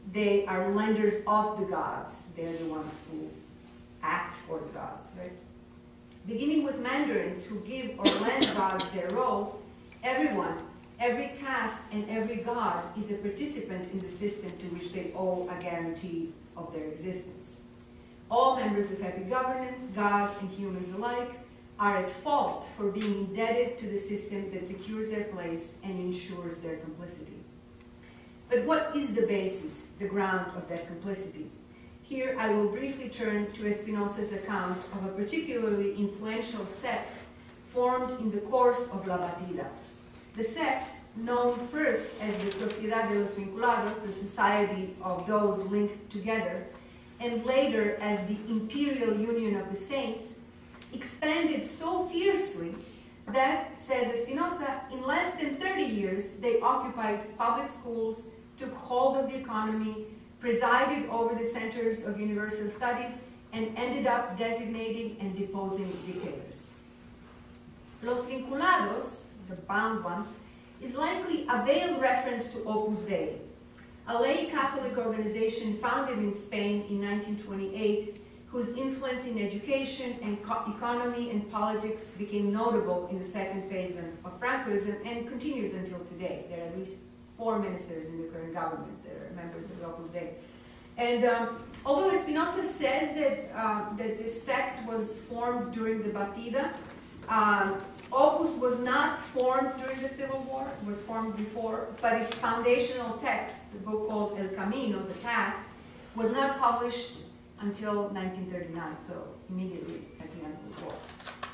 they are lenders of the gods. They're the ones who act for the gods, right? Beginning with mandarines who give or lend gods their roles, everyone, every caste and every god is a participant in the system to which they owe a guarantee of their existence. All members of happy governance, gods and humans alike, are at fault for being indebted to the system that secures their place and ensures their complicity. But what is the basis, the ground of that complicity? Here I will briefly turn to Espinosa's account of a particularly influential sect formed in the course of La Batida. The sect, known first as the Sociedad de los Vinculados, the Society of Those Linked Together, and later as the Imperial Union of the Saints, expanded so fiercely that, says Espinosa, in less than thirty years, they occupied public schools, took hold of the economy, presided over the centers of universal studies, and ended up designating and deposing dictators. Los Vinculados, the bound ones, is likely a veiled reference to Opus Dei, a lay Catholic organization founded in Spain in nineteen twenty-eight, whose influence in education and economy and politics became notable in the second phase of, of Francoism and continues until today. There are at least four ministers in the current government that are members of the Opus Dei. And um, although Espinosa says that, uh, that this sect was formed during the Batida, um, Opus was not formed during the Civil War, it was formed before, but its foundational text, the book called El Camino, The Path, was not published until nineteen thirty-nine, so immediately at the end of the war.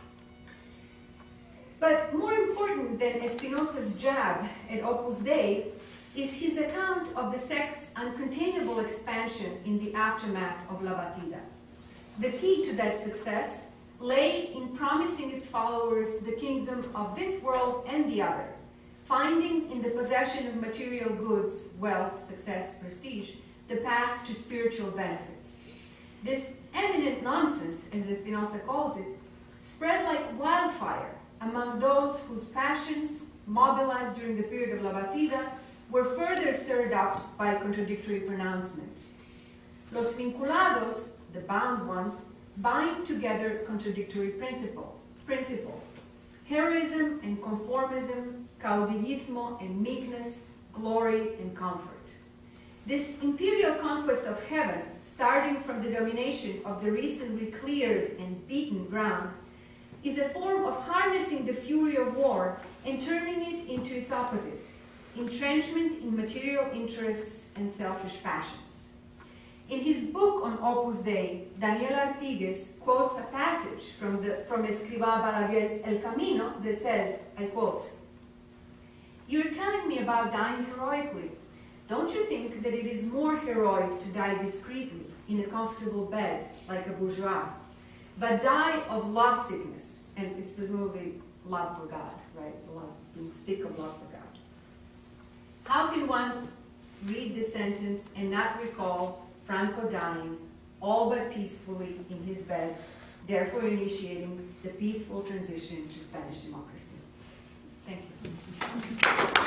But more important than Espinosa's jab at Opus Dei is his account of the sect's uncontainable expansion in the aftermath of La Batida. The key to that success lay in promising its followers the kingdom of this world and the other, finding in the possession of material goods, wealth, success, prestige, the path to spiritual benefits. This eminent nonsense, as Espinosa calls it, spread like wildfire among those whose passions, mobilized during the period of La Batida, were further stirred up by contradictory pronouncements. Los Vinculados, the bound ones, bind together contradictory principle, principles: heroism and conformism, caudillismo and meekness, glory and comfort. This imperial conquest of heaven, starting from the domination of the recently cleared and beaten ground, is a form of harnessing the fury of war and turning it into its opposite: entrenchment in material interests and selfish passions. In his book on Opus Dei, Daniel Artigues quotes a passage from, the, from Escrivá Balaguer's El Camino that says, I quote, "You're telling me about dying heroically. Don't you think that it is more heroic to die discreetly in a comfortable bed like a bourgeois, but die of love sickness?" And it's presumably love for God, right? Love, being sick of love for God. How can one read this sentence and not recall Franco dying all but peacefully in his bed, therefore initiating the peaceful transition to Spanish democracy? Thank you.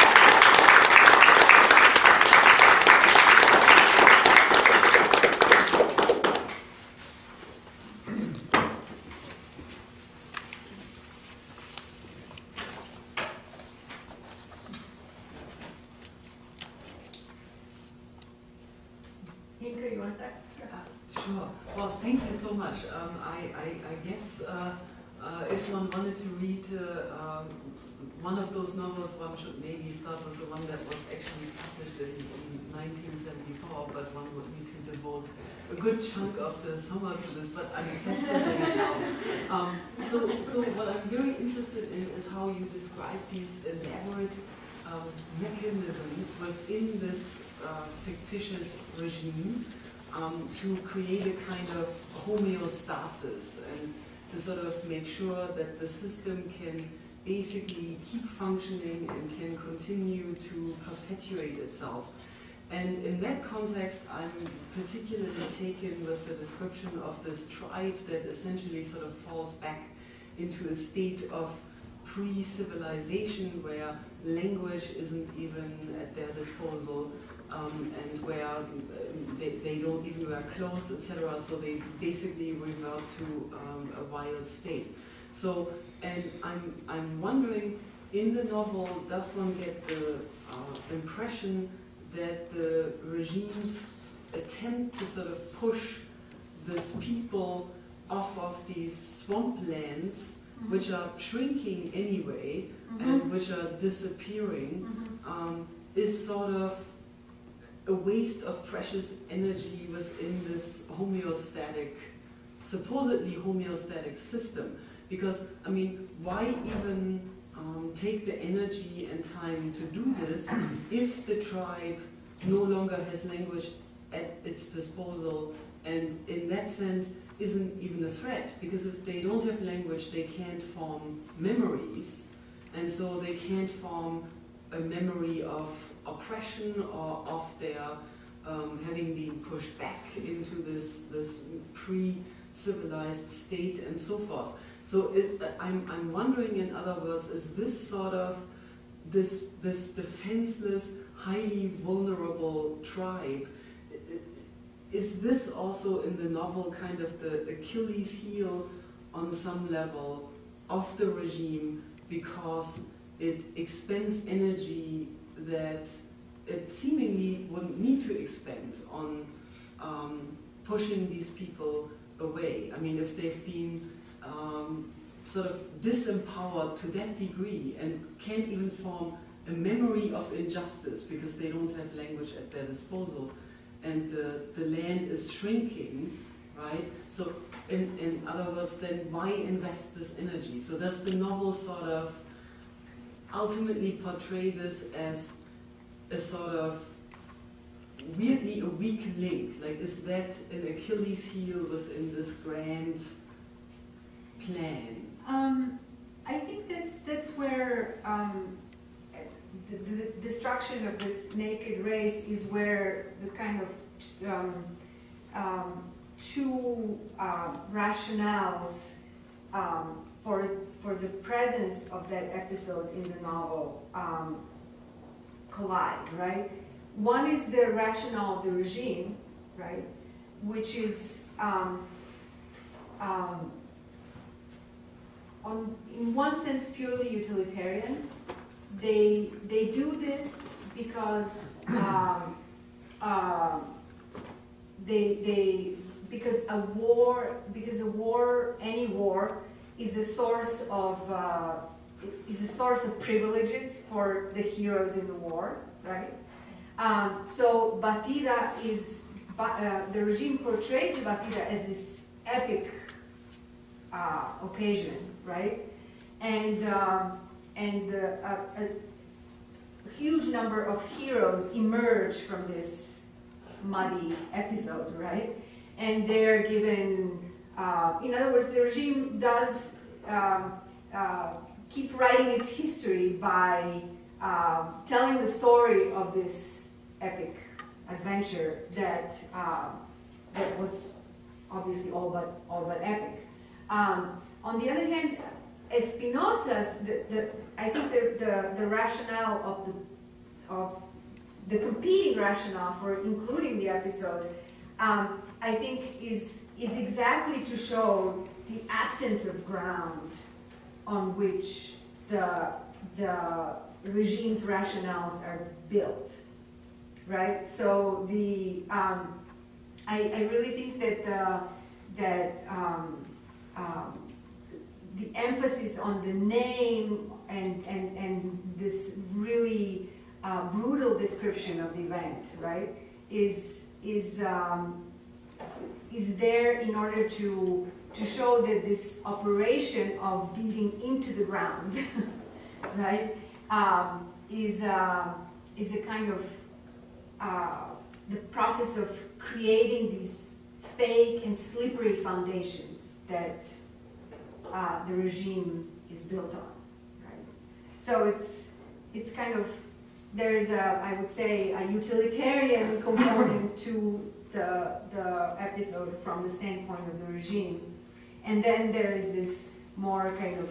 You want to start? Sure. Well, thank you so much. Um, I, I, I guess uh, uh, if one wanted to read uh, um, one of those novels, one should maybe start with the one that was actually published in, in nineteen seventy-four, but one would need to devote a good chunk of the summer to this, but I'm fascinated now. Um, so, so what I'm very interested in is how you describe these elaborate um, mechanisms within this uh, fictitious regime um, to create a kind of homeostasis and to sort of make sure that the system can basically keep functioning and can continue to perpetuate itself. And in that context, I'm particularly taken with the description of this tribe that essentially sort of falls back into a state of pre-civilization where language isn't even at their disposal, um, and where um, they, they don't even wear clothes, et cetera. So they basically revert to um, a wild state. So, and I'm, I'm wondering, in the novel, does one get the uh, impression that the regimes attempt to sort of push these people off of these swamplands, mm-hmm. which are shrinking anyway, mm-hmm. and which are disappearing, mm-hmm. um, is sort of a waste of precious energy within this homeostatic, supposedly homeostatic system. Because, I mean, why even um, take the energy and time to do this if the tribe no longer has language at its disposal, and in that sense isn't even a threat? Because if they don't have language, they can't form memories, and so they can't form a memory of oppression or of their um, having been pushed back into this, this pre-civilized state and so forth. So it, I'm, I'm wondering, in other words, is this sort of, this, this defenseless, highly vulnerable tribe, is this also in the novel kind of the Achilles heel on some level of the regime, because it expends energy that it seemingly wouldn't need to expend on um, pushing these people away? I mean, if they've been um, sort of disempowered to that degree and can't even form a memory of injustice because they don't have language at their disposal, and the, the land is shrinking, right? So in, in other words, then why invest this energy? So does the novel sort of ultimately portray this as a sort of weirdly a weak link? Like, is that an Achilles heel within this grand plan? Um, I think that's that's where um, the, the destruction of this naked race is where the kind of um, um, two uh, rationales um, for for the presence of that episode in the novel um, collide, right? One is the rationale of the regime, right, which is um, um, on, in one sense, purely utilitarian. They they do this because um, uh, they they because a war because a war any war is a source of uh, is a source of privileges for the heroes in the war, right? Um, so Batida is uh, the regime portrays the Batida as this epic uh, occasion, right? And um, and uh, a, a huge number of heroes emerge from this muddy episode, right? And they're given, uh, in other words, the regime does um, uh, keep writing its history by uh, telling the story of this epic adventure that uh, that was obviously all but all but epic. Um, on the other hand, Espinosa's, the, the, I think the, the, the rationale of the, of the competing rationale for including the episode, um, I think is, is exactly to show the absence of ground on which the, the regime's rationales are built, right? So the, um, I, I really think that, the, that um, um, the emphasis on the name and, and, and this really uh, brutal description of the event, right, is, is, um, is there in order to, to show that this operation of beating into the ground, right, um, is, uh, is a kind of uh, the process of creating these fake and slippery foundations that Uh, the regime is built on, right? So it's it's kind of, there is a, I would say, a utilitarian component to the the episode from the standpoint of the regime, and then there is this more kind of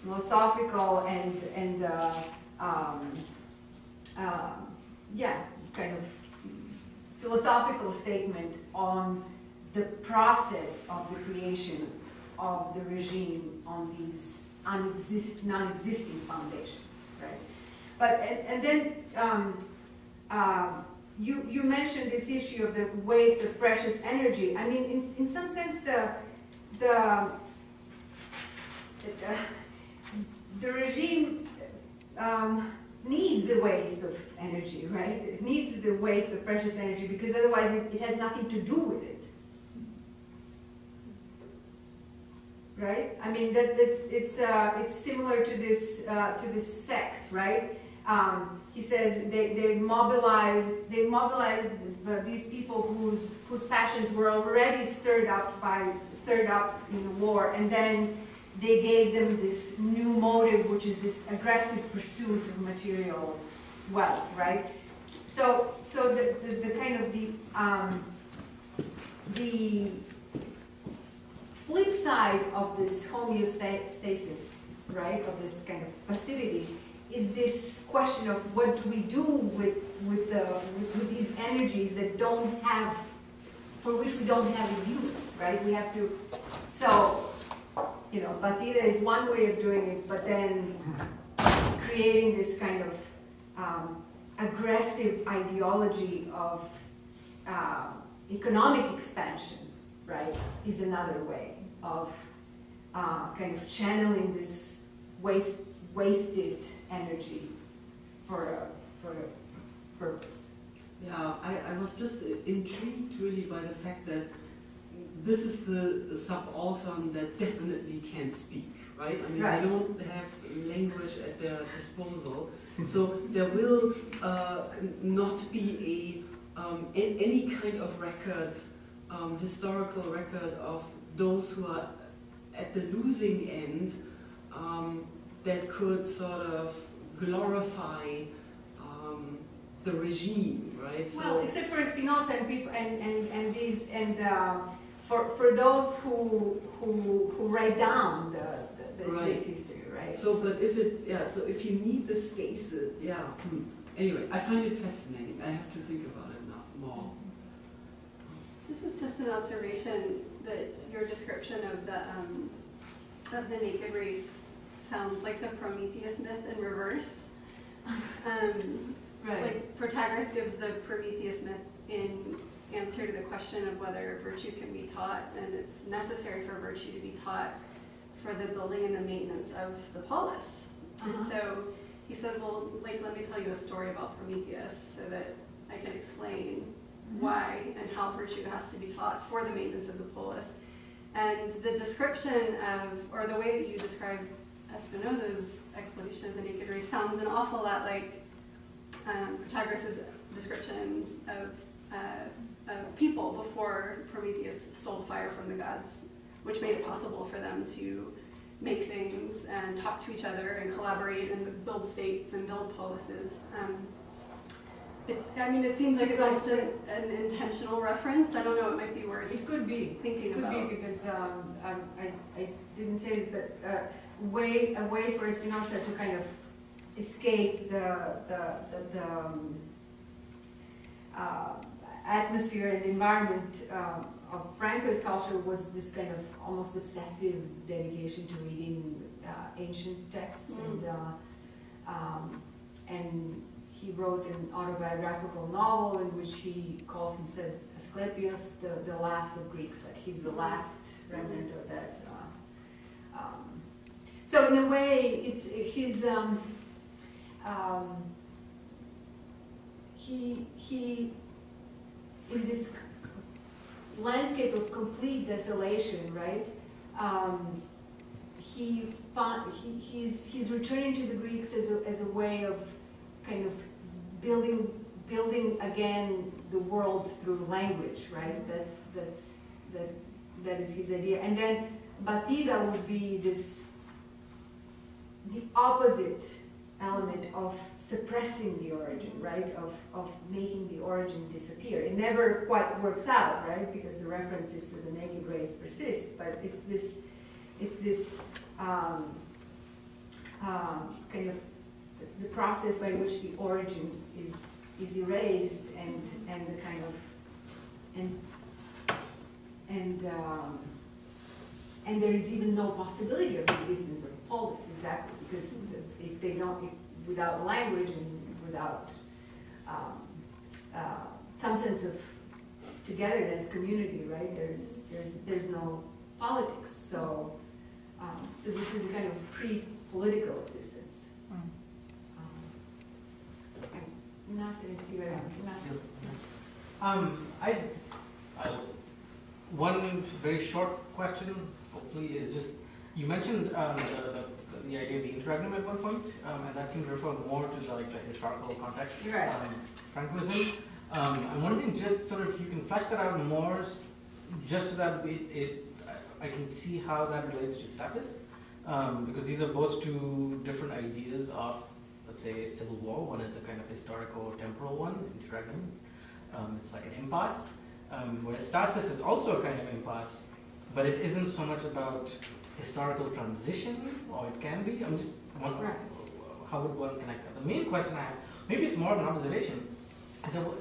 philosophical and and uh, um, uh, yeah, kind of philosophical statement on the process of the creation of the regime on these unexist, non-existing foundations, right? But and, and then um, uh, you you mentioned this issue of the waste of precious energy. I mean, in in some sense, the the the, the regime um, needs the waste of energy, right? It needs the waste of precious energy because otherwise it, it has nothing to do with it. Right? I mean that it's it's uh, it's similar to this uh, to this sect, right? Um, he says they they mobilize they mobilized uh, these people whose whose passions were already stirred up by stirred up in the war, and then they gave them this new motive, which is this aggressive pursuit of material wealth, right? So so the the, the kind of the um, the flip side of this homeostasis, right, of this kind of passivity, is this question of what do we do with with the with, with these energies that don't have, for which we don't have a use, right? We have to, so, you know, batida is one way of doing it, but then creating this kind of um, aggressive ideology of uh, economic expansion, right, is another way of uh, kind of channeling this waste, wasted energy for a, for a purpose. Yeah, I, I was just intrigued really by the fact that this is the subaltern that definitely can't speak, right? I mean, Right. they don't have language at their disposal, so there will uh, not be a, um, a any kind of record, um, historical record of those who are at the losing end um, that could sort of glorify um, the regime, right? So, Well, except for Espinosa and people and and and these and uh, for for those who who who write down the, the, the Right. this history, right? So, but if it, yeah, so if you need the stasis, yeah. Hmm. Anyway, I find it fascinating. I have to think about it now more. This is just an observation that your description of the um, of the naked race sounds like the Prometheus myth in reverse. Um, Right. Like Protagoras gives the Prometheus myth in answer to the question of whether virtue can be taught, and it's necessary for virtue to be taught for the building and the maintenance of the polis. Uh-huh. And so he says, well, like, let me tell you a story about Prometheus so that I can explain why and how virtue has to be taught for the maintenance of the polis. And the description of, or the way that you describe Espinosa's explanation of the naked race sounds an awful lot like um, Protagoras' description of, uh, of people before Prometheus stole fire from the gods, which made it possible for them to make things and talk to each other and collaborate and build states and build polises. Um, It, I mean, it seems like it's almost an, an intentional reference. I don't know, it might be worth It could be. thinking It could about. be because um, I, I, I didn't say this, but uh, way a way for Espinosa to kind of escape the the the, the um, uh, atmosphere and the environment um, of Francoist culture was this kind of almost obsessive dedication to reading uh, ancient texts Mm. and uh, um, and. He wrote an autobiographical novel in which he calls himself Asclepius, the, the last of Greeks, like he's the last remnant of that. Uh, um, so in a way, it's his, um, um, he, he, in this landscape of complete desolation, right, um, he, found, he he's, he's returning to the Greeks as a, as a way of kind of building building again the world through language, right? That's that's that that is his idea. And then batida would be this the opposite element of suppressing the origin, right? Of of making the origin disappear. It never quite works out, right? Because the references to the naked race persist, but it's this it's this um, um, kind of the, the process by which the origin is is erased, and and the kind of and and um, and there is even no possibility of existence of polis, exactly, because if they don't, if, without language and without um, uh, some sense of togetherness, community, right? There's there's there's no politics. So um, so this is a kind of pre-political existence. Um, Ignacio, Ignacio. Um, I, I, one very short question, hopefully, is just, you mentioned um, the, the, the idea of the interregnum at one point, um, and that seemed to refer more to the, like, the historical context, You're right. um, Francoism. Um, I'm wondering just sort of if you can flesh that out more, just so that it, it I, I can see how that relates to stasis, um, because these are both two different ideas of, let's say, civil war. One is a kind of historical temporal one, interregnum. Um, it's like an impasse, um, whereas stasis is also a kind of impasse, but it isn't so much about historical transition, or it can be. I'm just wondering, Right. how would one connect that? The main question I have, maybe it's more of an observation, is that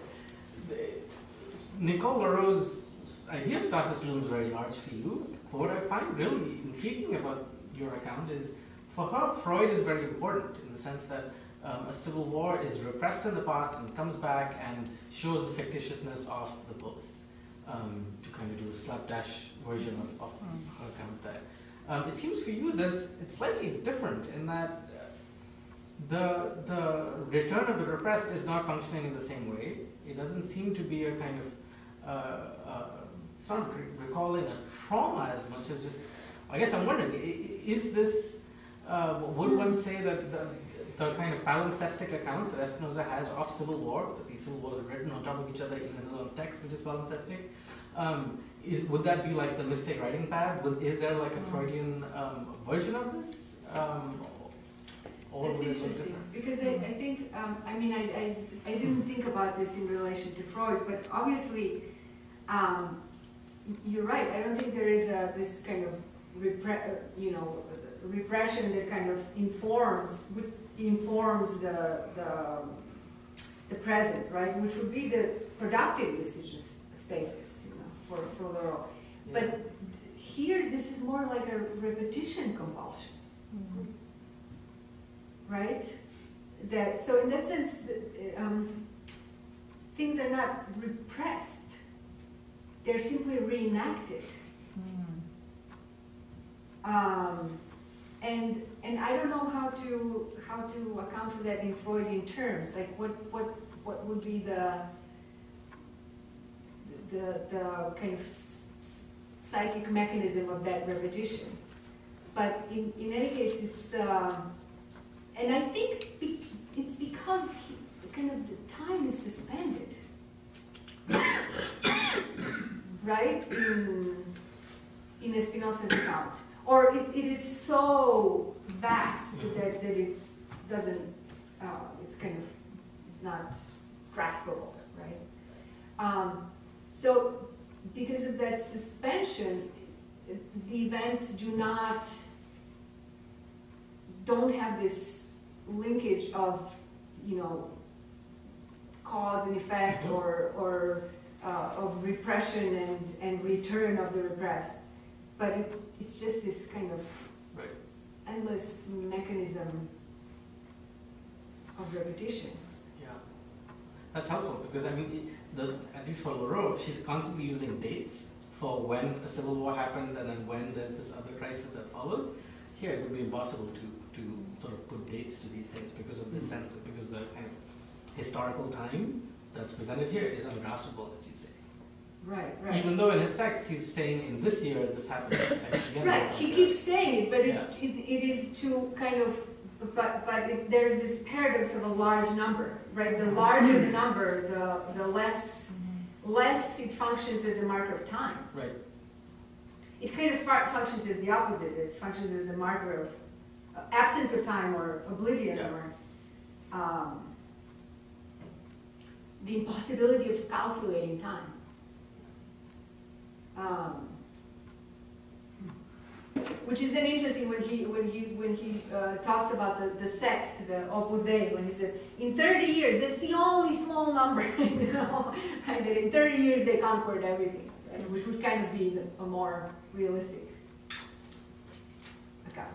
Nicole Leroux's idea of stasis looms very large for you. But what I find really intriguing about your account is, for her, Freud is very important in the sense that um, a civil war is repressed in the past and comes back and shows the fictitiousness of the polis, um, to kind of do a slapdash version of, of her account there. Um, it seems for you there's, it's slightly different in that the, the return of the repressed is not functioning in the same way. It doesn't seem to be a kind of, uh, uh, sort of re recalling a trauma as much as just, I guess I'm wondering, is this, uh, would one say that the, the kind of palimpsestic account that Espinosa has of civil war, that these civil wars are written on top of each other in a little text which is palimpsestic, um, is, would that be like the mistake writing pad? Would, is there like a Freudian um, version of this? Um, or That's would it look interesting, different? because I, I think, um, I mean, I, I, I didn't think about this in relation to Freud, but obviously, um, you're right. I don't think there is a, this kind of repre you know, repression that kind of informs informs the, the the present, right? Which would be the productive usage of stasis, you know, for for Leroux. Yeah. But here, this is more like a repetition compulsion. Mm-hmm. Right? That, so in that sense, um, things are not repressed. They're simply reenacted. Um, and and I don't know how to how to account for that in Freudian terms. Like what what what would be the the the kind of psychic mechanism of that repetition? But in in any case, it's the And I think be, it's because he, kind of the time is suspended, right, in, in Espinosa's account. Or it, it is so vast that, that it doesn't, uh, it's kind of, it's not graspable, right? Um, so because of that suspension, the events do not, don't have this linkage of, you know, cause and effect, or, or uh, of repression and, and return of the repressed. But it's, it's just this kind of Right. endless mechanism of repetition. Yeah, that's helpful because I mean, the, at least for Leroux, she's constantly using dates for when a civil war happened and then when there's this other crisis that follows. Here, it would be impossible to, to sort of put dates to these things because of this sense, of, because the kind of historical time that's presented here is ungraspable, as you say. Right, right. Even though in his text he's saying in this year this happened. Again, Right, this he happened. keeps saying it, but it's, it, it is to kind of, but, but it, there's this paradox of a large number, right? The larger the number, the, the less, less it functions as a marker of time. Right. It kind of functions as the opposite. It functions as a marker of uh, absence of time or oblivion, Yeah. or um, the impossibility of calculating time. Um, which is then interesting when he when he when he uh, talks about the, the sect, the Opus Dei, when he says in thirty years, that's the only small number, you know, right? That in thirty years they conquered everything, right? Which would kind of be the, a more realistic account.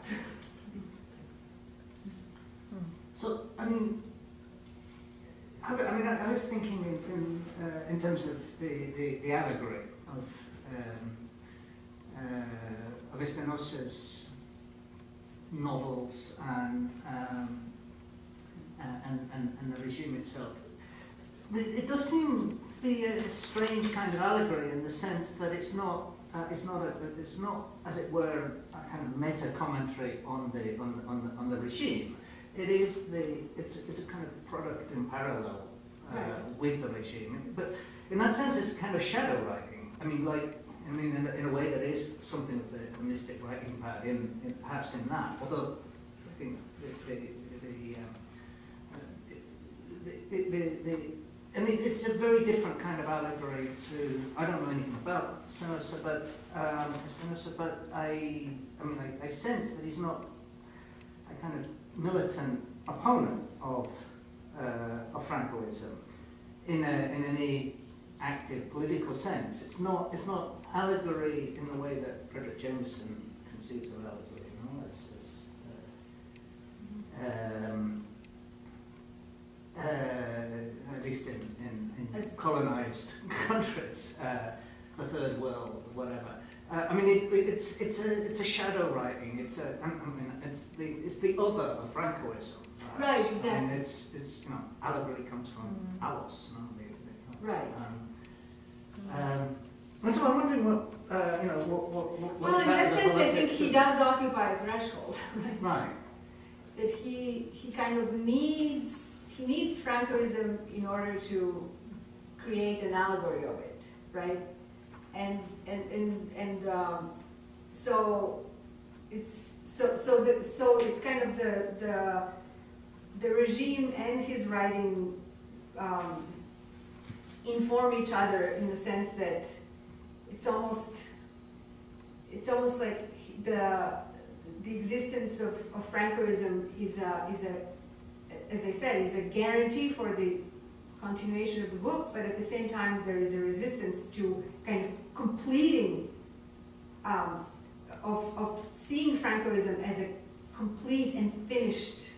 So, I mean, I, I mean, I, I was thinking in in, uh, in terms of the, the, the allegory of um, uh, of Espinosa's novels and, um, and and and the regime itself. It, it does seem to be a strange kind of allegory in the sense that it's not. Uh, it's not a, it's not, as it were, a kind of meta commentary on the on the, on the, on the regime. It is the it's it's a kind of product in parallel uh, right. with the regime. But in that sense, it's kind of shadow writing. I mean, like I mean, in a, in a way, there is something of the, the mystic writing pad in, in perhaps in that. Although I think the the the, um, uh, the, the, the, the I mean, it's a very different kind of allegory to, I don't know anything about Spinoza, but, um, Spinoza, but I, I mean, I, I sense that he's not a kind of militant opponent of, uh, of Francoism in, a, in any active political sense. It's not, it's not allegory in the way that Frederick Jameson conceives of allegory, you know, it's, it's uh, um, Uh, at least in, in, in colonized countries, uh, the third world, whatever. Uh, I mean, it, it's it's a it's a shadow writing. It's a I mean, it's the it's the other of Francoism. Perhaps. Right, exactly. And it's it's you know, allegory comes from mm. allos, no? The, the, right. Um, um, and so I'm wondering what uh, you know what what what. Well, in that sense, I think he does occupy a threshold, right? Right. That he he kind of needs. He needs Francoism in order to create an allegory of it, right? And and and and um, so it's so so the, so it's kind of the the the regime and his writing um, inform each other in the sense that it's almost it's almost like the the existence of, of Francoism is a is a as I said, is a guarantee for the continuation of the book, but at the same time there is a resistance to kind of completing, um, of, of seeing Francoism as a complete and finished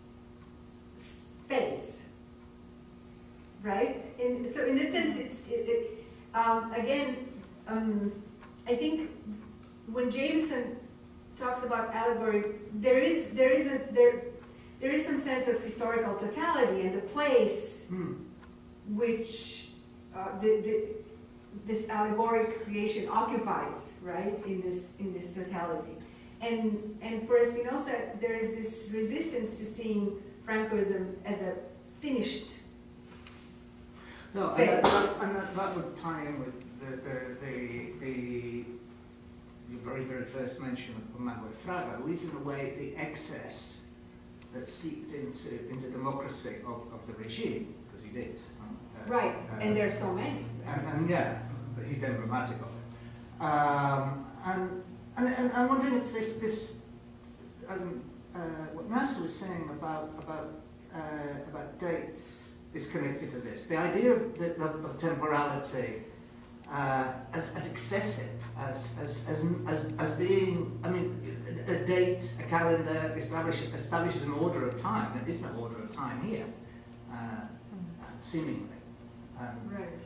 phase, right? And so in that sense, it's, it, it, um, again, um, I think when Jameson talks about allegory, there is, there is a, there, There is some sense of historical totality and the place mm. which uh, the, the, this allegoric creation occupies, right, in this in this totality. And and for Espinosa, there is this resistance to seeing Francoism as a finished. No, and, that, that's, and that, that would tie in with the the the, the your very very first mention of Manuel Fraga, who is in a way the excess that seeped into into democracy of, of the regime, because he did. Uh, right, uh, and there's so many. And, and yeah, but he's emblematic of it. Um, and, and and I'm wondering if this, this um, uh, what Nasser was saying about about uh, about dates is connected to this. The idea of, the, of, of temporality uh, as as excessive, as as as as as being, I mean. A date, a calendar, establish, establishes an order of time. There is no order of time here, uh, mm. seemingly. Um, right.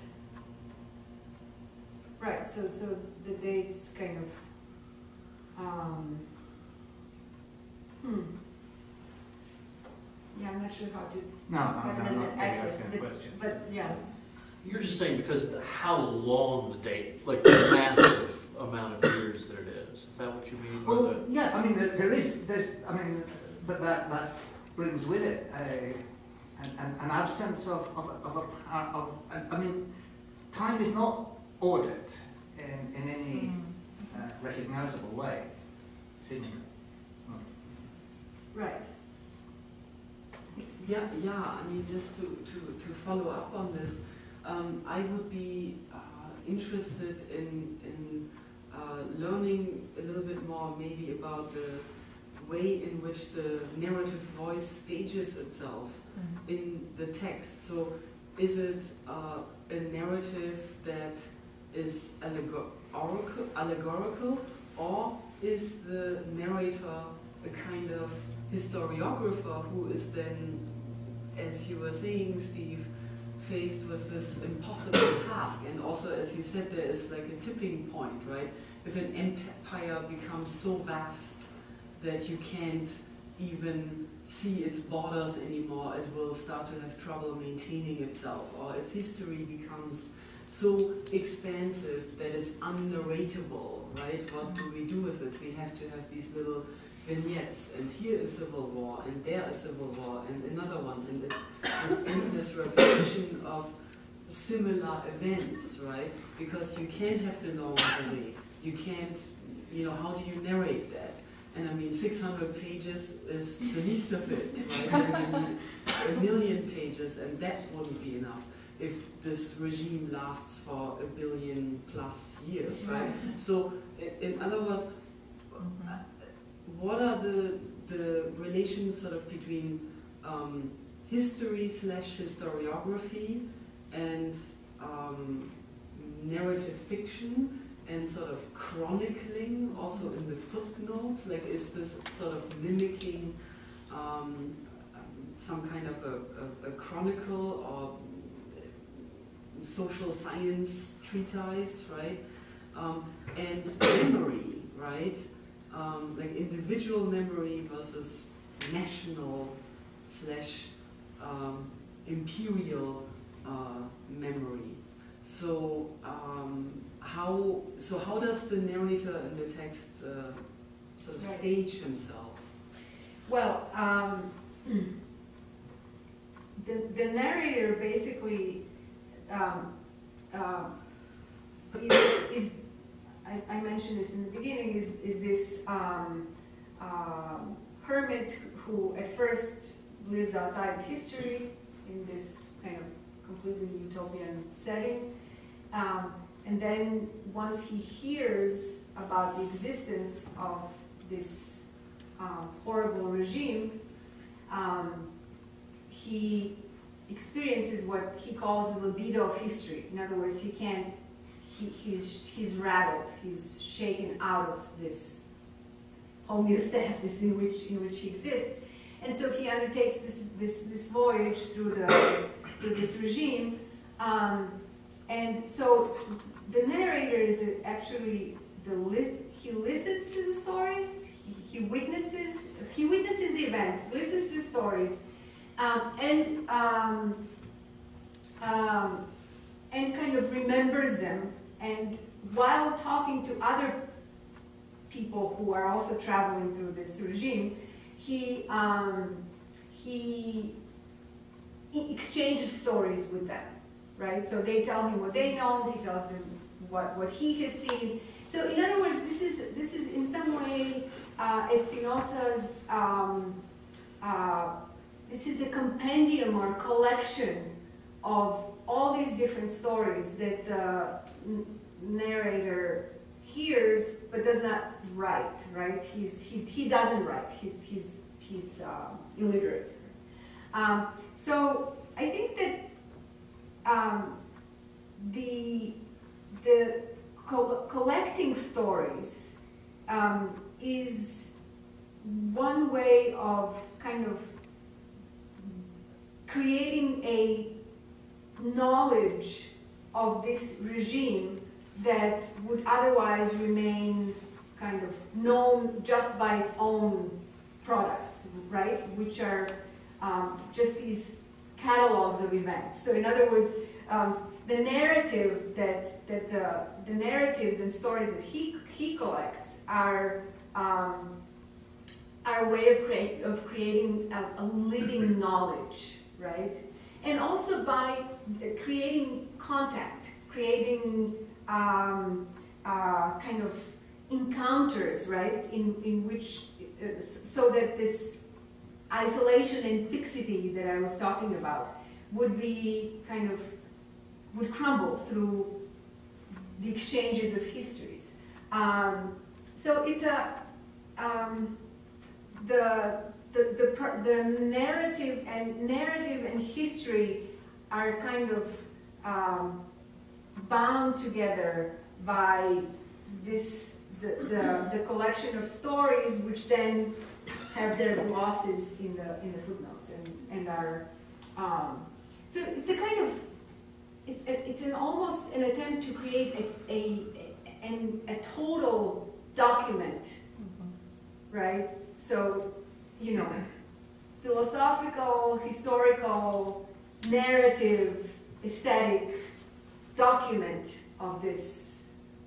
Right. So, so the dates kind of. Um, hmm. Yeah, I'm not sure how to. No, have no, it as no, an no, access, no, but, but yeah. You're just saying because of the, how long the date, like the massive amount of years that it is. Is that what you mean? Well, the, yeah. I mean, there, there is. There's. I mean, but that that brings with it a an, an absence of of of, of, of I mean, time is not ordered in in any mm. uh, recognizable way, seemingly. Oh. Right. Yeah, yeah. I mean, just to to to follow up on this, um, I would be uh, interested in in. uh, learning a little bit more maybe about the way in which the narrative voice stages itself mm-hmm. in the text. So is it uh, a narrative that is allegorical, allegorical, or is the narrator a kind of historiographer who is then, as you were saying, Steve, faced with this impossible task? And also, as you said, there is like a tipping point, right? If an empire becomes so vast that you can't even see its borders anymore, it will start to have trouble maintaining itself. Or if history becomes so expansive that it's unnarratable, right? What do we do with it? We have to have these little vignettes, and here is civil war, and there is civil war, and another one, and it's this endless repetition of similar events, right? Because you can't have the long delay. You can't, you know, how do you narrate that? And I mean, six hundred pages is the least of it, right? And you need a million pages, and that wouldn't be enough if this regime lasts for a billion plus years, right? So, in other words, what are the the relations sort of between um, history slash historiography and um, narrative fiction and sort of chronicling, also in the footnotes? Like, is this sort of mimicking um, some kind of a, a, a chronicle or social science treatise, right? Um, and memory, right? Um, like individual memory versus national slash um, imperial uh, memory. So um, how so how does the narrator in the text uh, sort of right. stage himself? Well, um, the the narrator basically um, uh, is, is I, I mentioned this in the beginning, is, is this um, uh, hermit who at first lives outside of history in this kind of completely utopian setting. Um, and then once he hears about the existence of this um, horrible regime, um, he experiences what he calls the libido of history. In other words, he can't He, he's, he's rattled, he's shaken out of this homeostasis in which, in which he exists. And so he undertakes this, this, this voyage through, the, through this regime. Um, and so the narrator is actually, the li he listens to the stories, he, he, witnesses, he witnesses the events, listens to the stories, um, and, um, um, and kind of remembers them. And while talking to other people who are also traveling through this regime, he, um, he exchanges stories with them, right? So they tell him what they know, he tells them what, what he has seen. So in other words, this is, this is in some way uh, Espinosa's, um, uh, this is a compendium or collection of all these different stories that the narrator hears but does not write, right? He's, he, he doesn't write, he's, he's, he's uh, illiterate. Um, so I think that um, the, the co collecting stories um, is one way of kind of creating a knowledge of this regime that would otherwise remain kind of known just by its own products, right? Which are um, just these catalogs of events. So in other words, um, the narrative that, that the, the narratives and stories that he, he collects are, um, are a way of, create, of creating a, a living knowledge, right? And also by creating contact, creating um, uh, kind of encounters, right? In, in which, uh, so that this isolation and fixity that I was talking about would be kind of, would crumble through the exchanges of histories. Um, so it's a um, the the the pr- the narrative and narrative and history are kind of um, bound together by this the, the the collection of stories, which then have their glosses in the in the footnotes and and are um, so it's a kind of it's a, it's an almost an attempt to create a a, a, an, a total document, mm-hmm. right? So you know, philosophical, historical, narrative, aesthetic document of this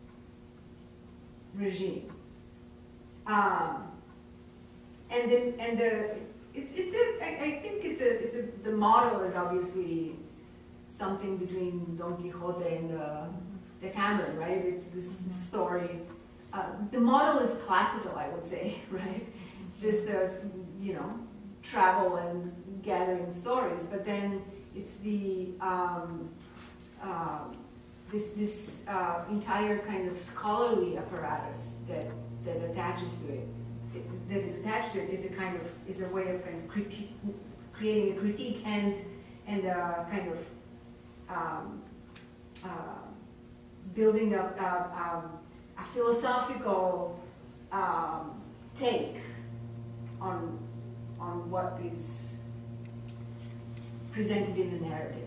regime. Um, and then, and the, it's, it's a, I, I think it's a, it's a, the model is obviously something between Don Quixote and the, the Cameron, right? It's this mm-hmm. story. Uh, the model is classical, I would say, right? It's just a, you know, travel and gathering stories, but then it's the um, uh, this this uh, entire kind of scholarly apparatus that that attaches to it, it, that is attached to it, is a kind of is a way of kind of critique, creating a critique and and a kind of um, uh, building up a, um, a philosophical um, take on on what is presented in the narrative.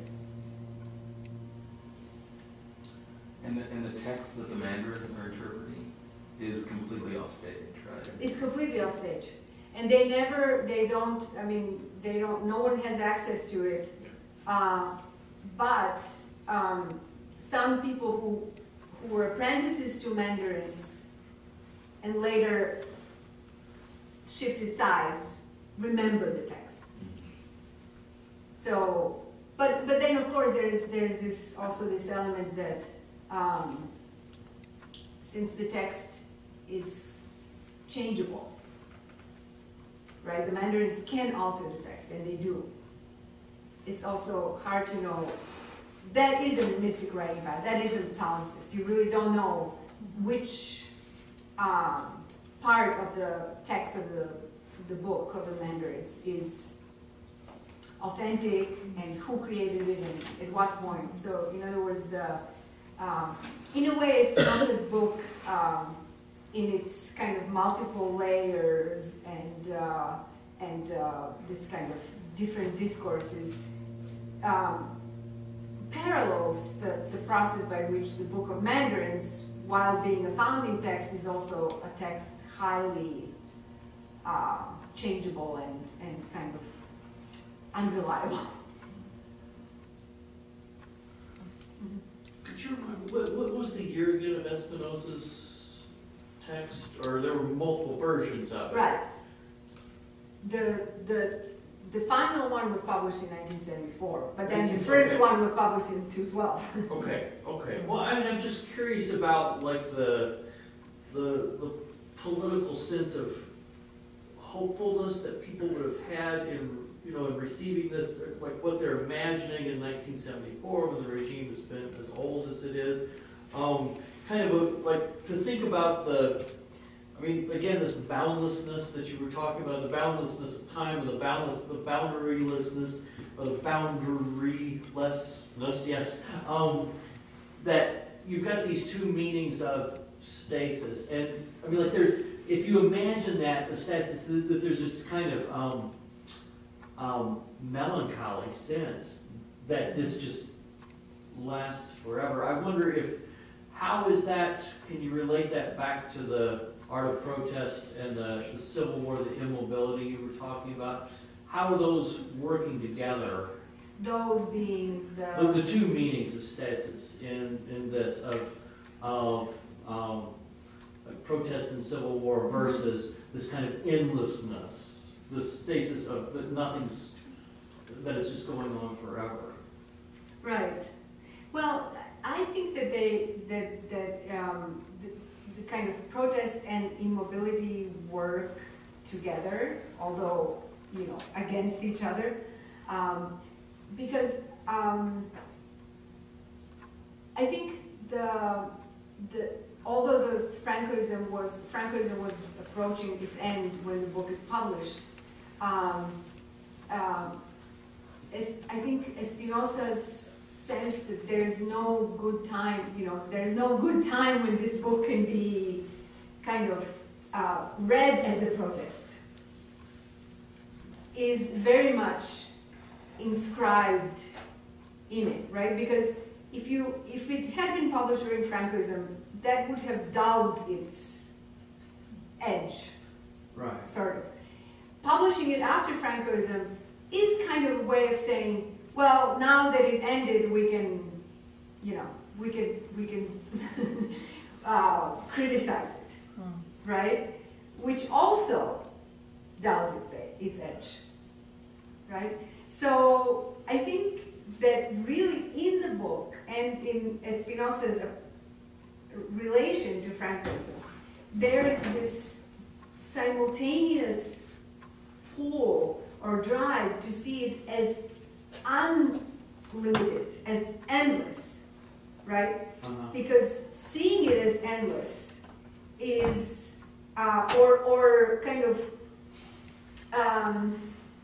And the, and the text that the mandarins are interpreting is completely off stage, right? It's completely off stage. And they never, they don't, I mean, they don't, no one has access to it. Uh, but um, some people who, who were apprentices to mandarins and later shifted sides remember the text. So, but but then of course there's there's this also this element that um, since the text is changeable, right? The mandarins can alter the text, and they do. It's also hard to know. That isn't mystic writing path. That isn't palimpsest. You really don't know which um, part of the text of the the book of the mandarins is authentic and who created it and at what point. So in other words, the um, in a way, Espinosa's book, um, in its kind of multiple layers and uh, and uh, this kind of different discourses, um, parallels the, the process by which the Book of Mandarins, while being a founding text, is also a text highly uh, changeable and, and kind of unreliable. Could you remind, what, what was the year again of Espinosa's text? Or there were multiple versions of it? Right. The, the, the final one was published in nineteen seventy-four, but then the first Okay. one was published in two twelve. Okay, okay. Well, I mean, I'm just curious about like the, the, the political sense of hopefulness that people would have had in, you know, in receiving this, like what they're imagining in nineteen seventy-four when the regime has been as old as it is. Um, kind of a, like to think about the, I mean, again, this boundlessness that you were talking about, the boundlessness of time, or the boundless, the boundarylessness, or the boundarylessness, yes, um, that you've got these two meanings of stasis. And I mean, like there's, if you imagine that, the stasis, that, that there's this kind of um, um, melancholy sense that this just lasts forever. I wonder if, how is that, can you relate that back to the art of protest and the, the Civil War, the immobility you were talking about? How are those working together? Those being the... The, the two meanings of stasis in, in this, of, of um, like protest and Civil War versus this kind of endlessness, this stasis of that nothing's, that it's just going on forever. Right. Well, I think that they, that, that um, the, the kind of protest and immobility work together, although, you know, against each other. Um, because um, I think the, the, although the Francoism was Francoism was approaching its end when the book is published, um, um, es, I think Espinosa's sense that there is no good time, you know, there is no good time when this book can be kind of uh, read as a protest, is very much inscribed in it, right? Because if you if it had been published during Francoism, that would have dulled its edge, Right. sort of. Publishing it after Francoism is kind of a way of saying, well, now that it ended, we can, you know, we can we can uh, criticize it, Hmm. right? Which also dulls its its edge, right? So I think that really in the book and in Espinosa's relation to Francoism, there is this simultaneous pull or drive to see it as unlimited, as endless, right? Uh-huh. Because seeing it as endless is, uh, or, or kind of, um,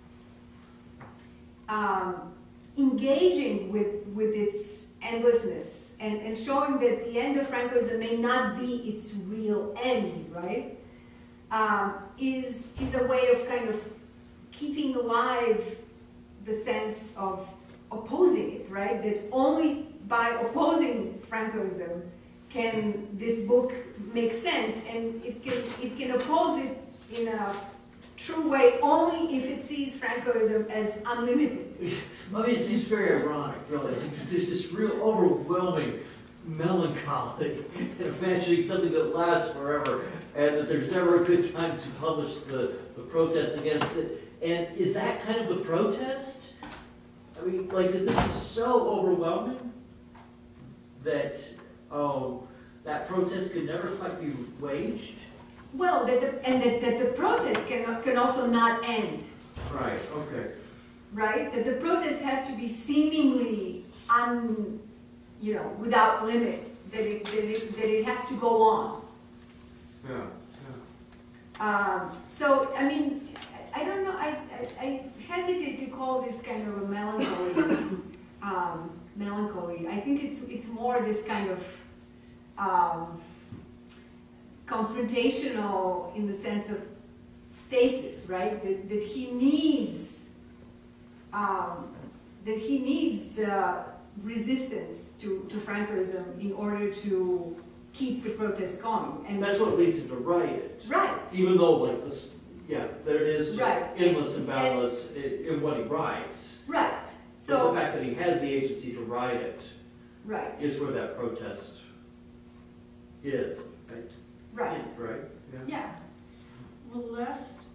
um, engaging with, with its endlessness and, and showing that the end of Francoism may not be its real end, right? Um, is, is a way of kind of keeping alive the sense of opposing it, right? That only by opposing Francoism can this book make sense, and it can, it can oppose it in a true way only if it sees Francoism as unlimited. I mean, it seems very ironic, really. There's this real overwhelming melancholy in imagining something that lasts forever, and that there's never a good time to publish the, the protest against it. And is that kind of the protest? I mean, like, that this is so overwhelming that, oh, that protest could never quite be waged? Well, that the, and that, that the protest can, can also not end, Right, okay. right? That the protest has to be seemingly un, you know, without limit, that it, that it, that it has to go on. Yeah, Um, so, I mean, I, I don't know, I, I, I hesitate to call this kind of a melancholy, um, melancholy. I think it's, it's more this kind of, um, confrontational in the sense of stasis, right? That, that he needs, um, that he needs the resistance to, to Francoism in order to keep the protest going. and that's what leads him to write it. Right, Even though, like, this, yeah, there it is, just Right. endless and boundless in, in what he writes. right. So the So, fact that he has the agency to write it right, is where that protest is, right? right, Right? yeah. Well, last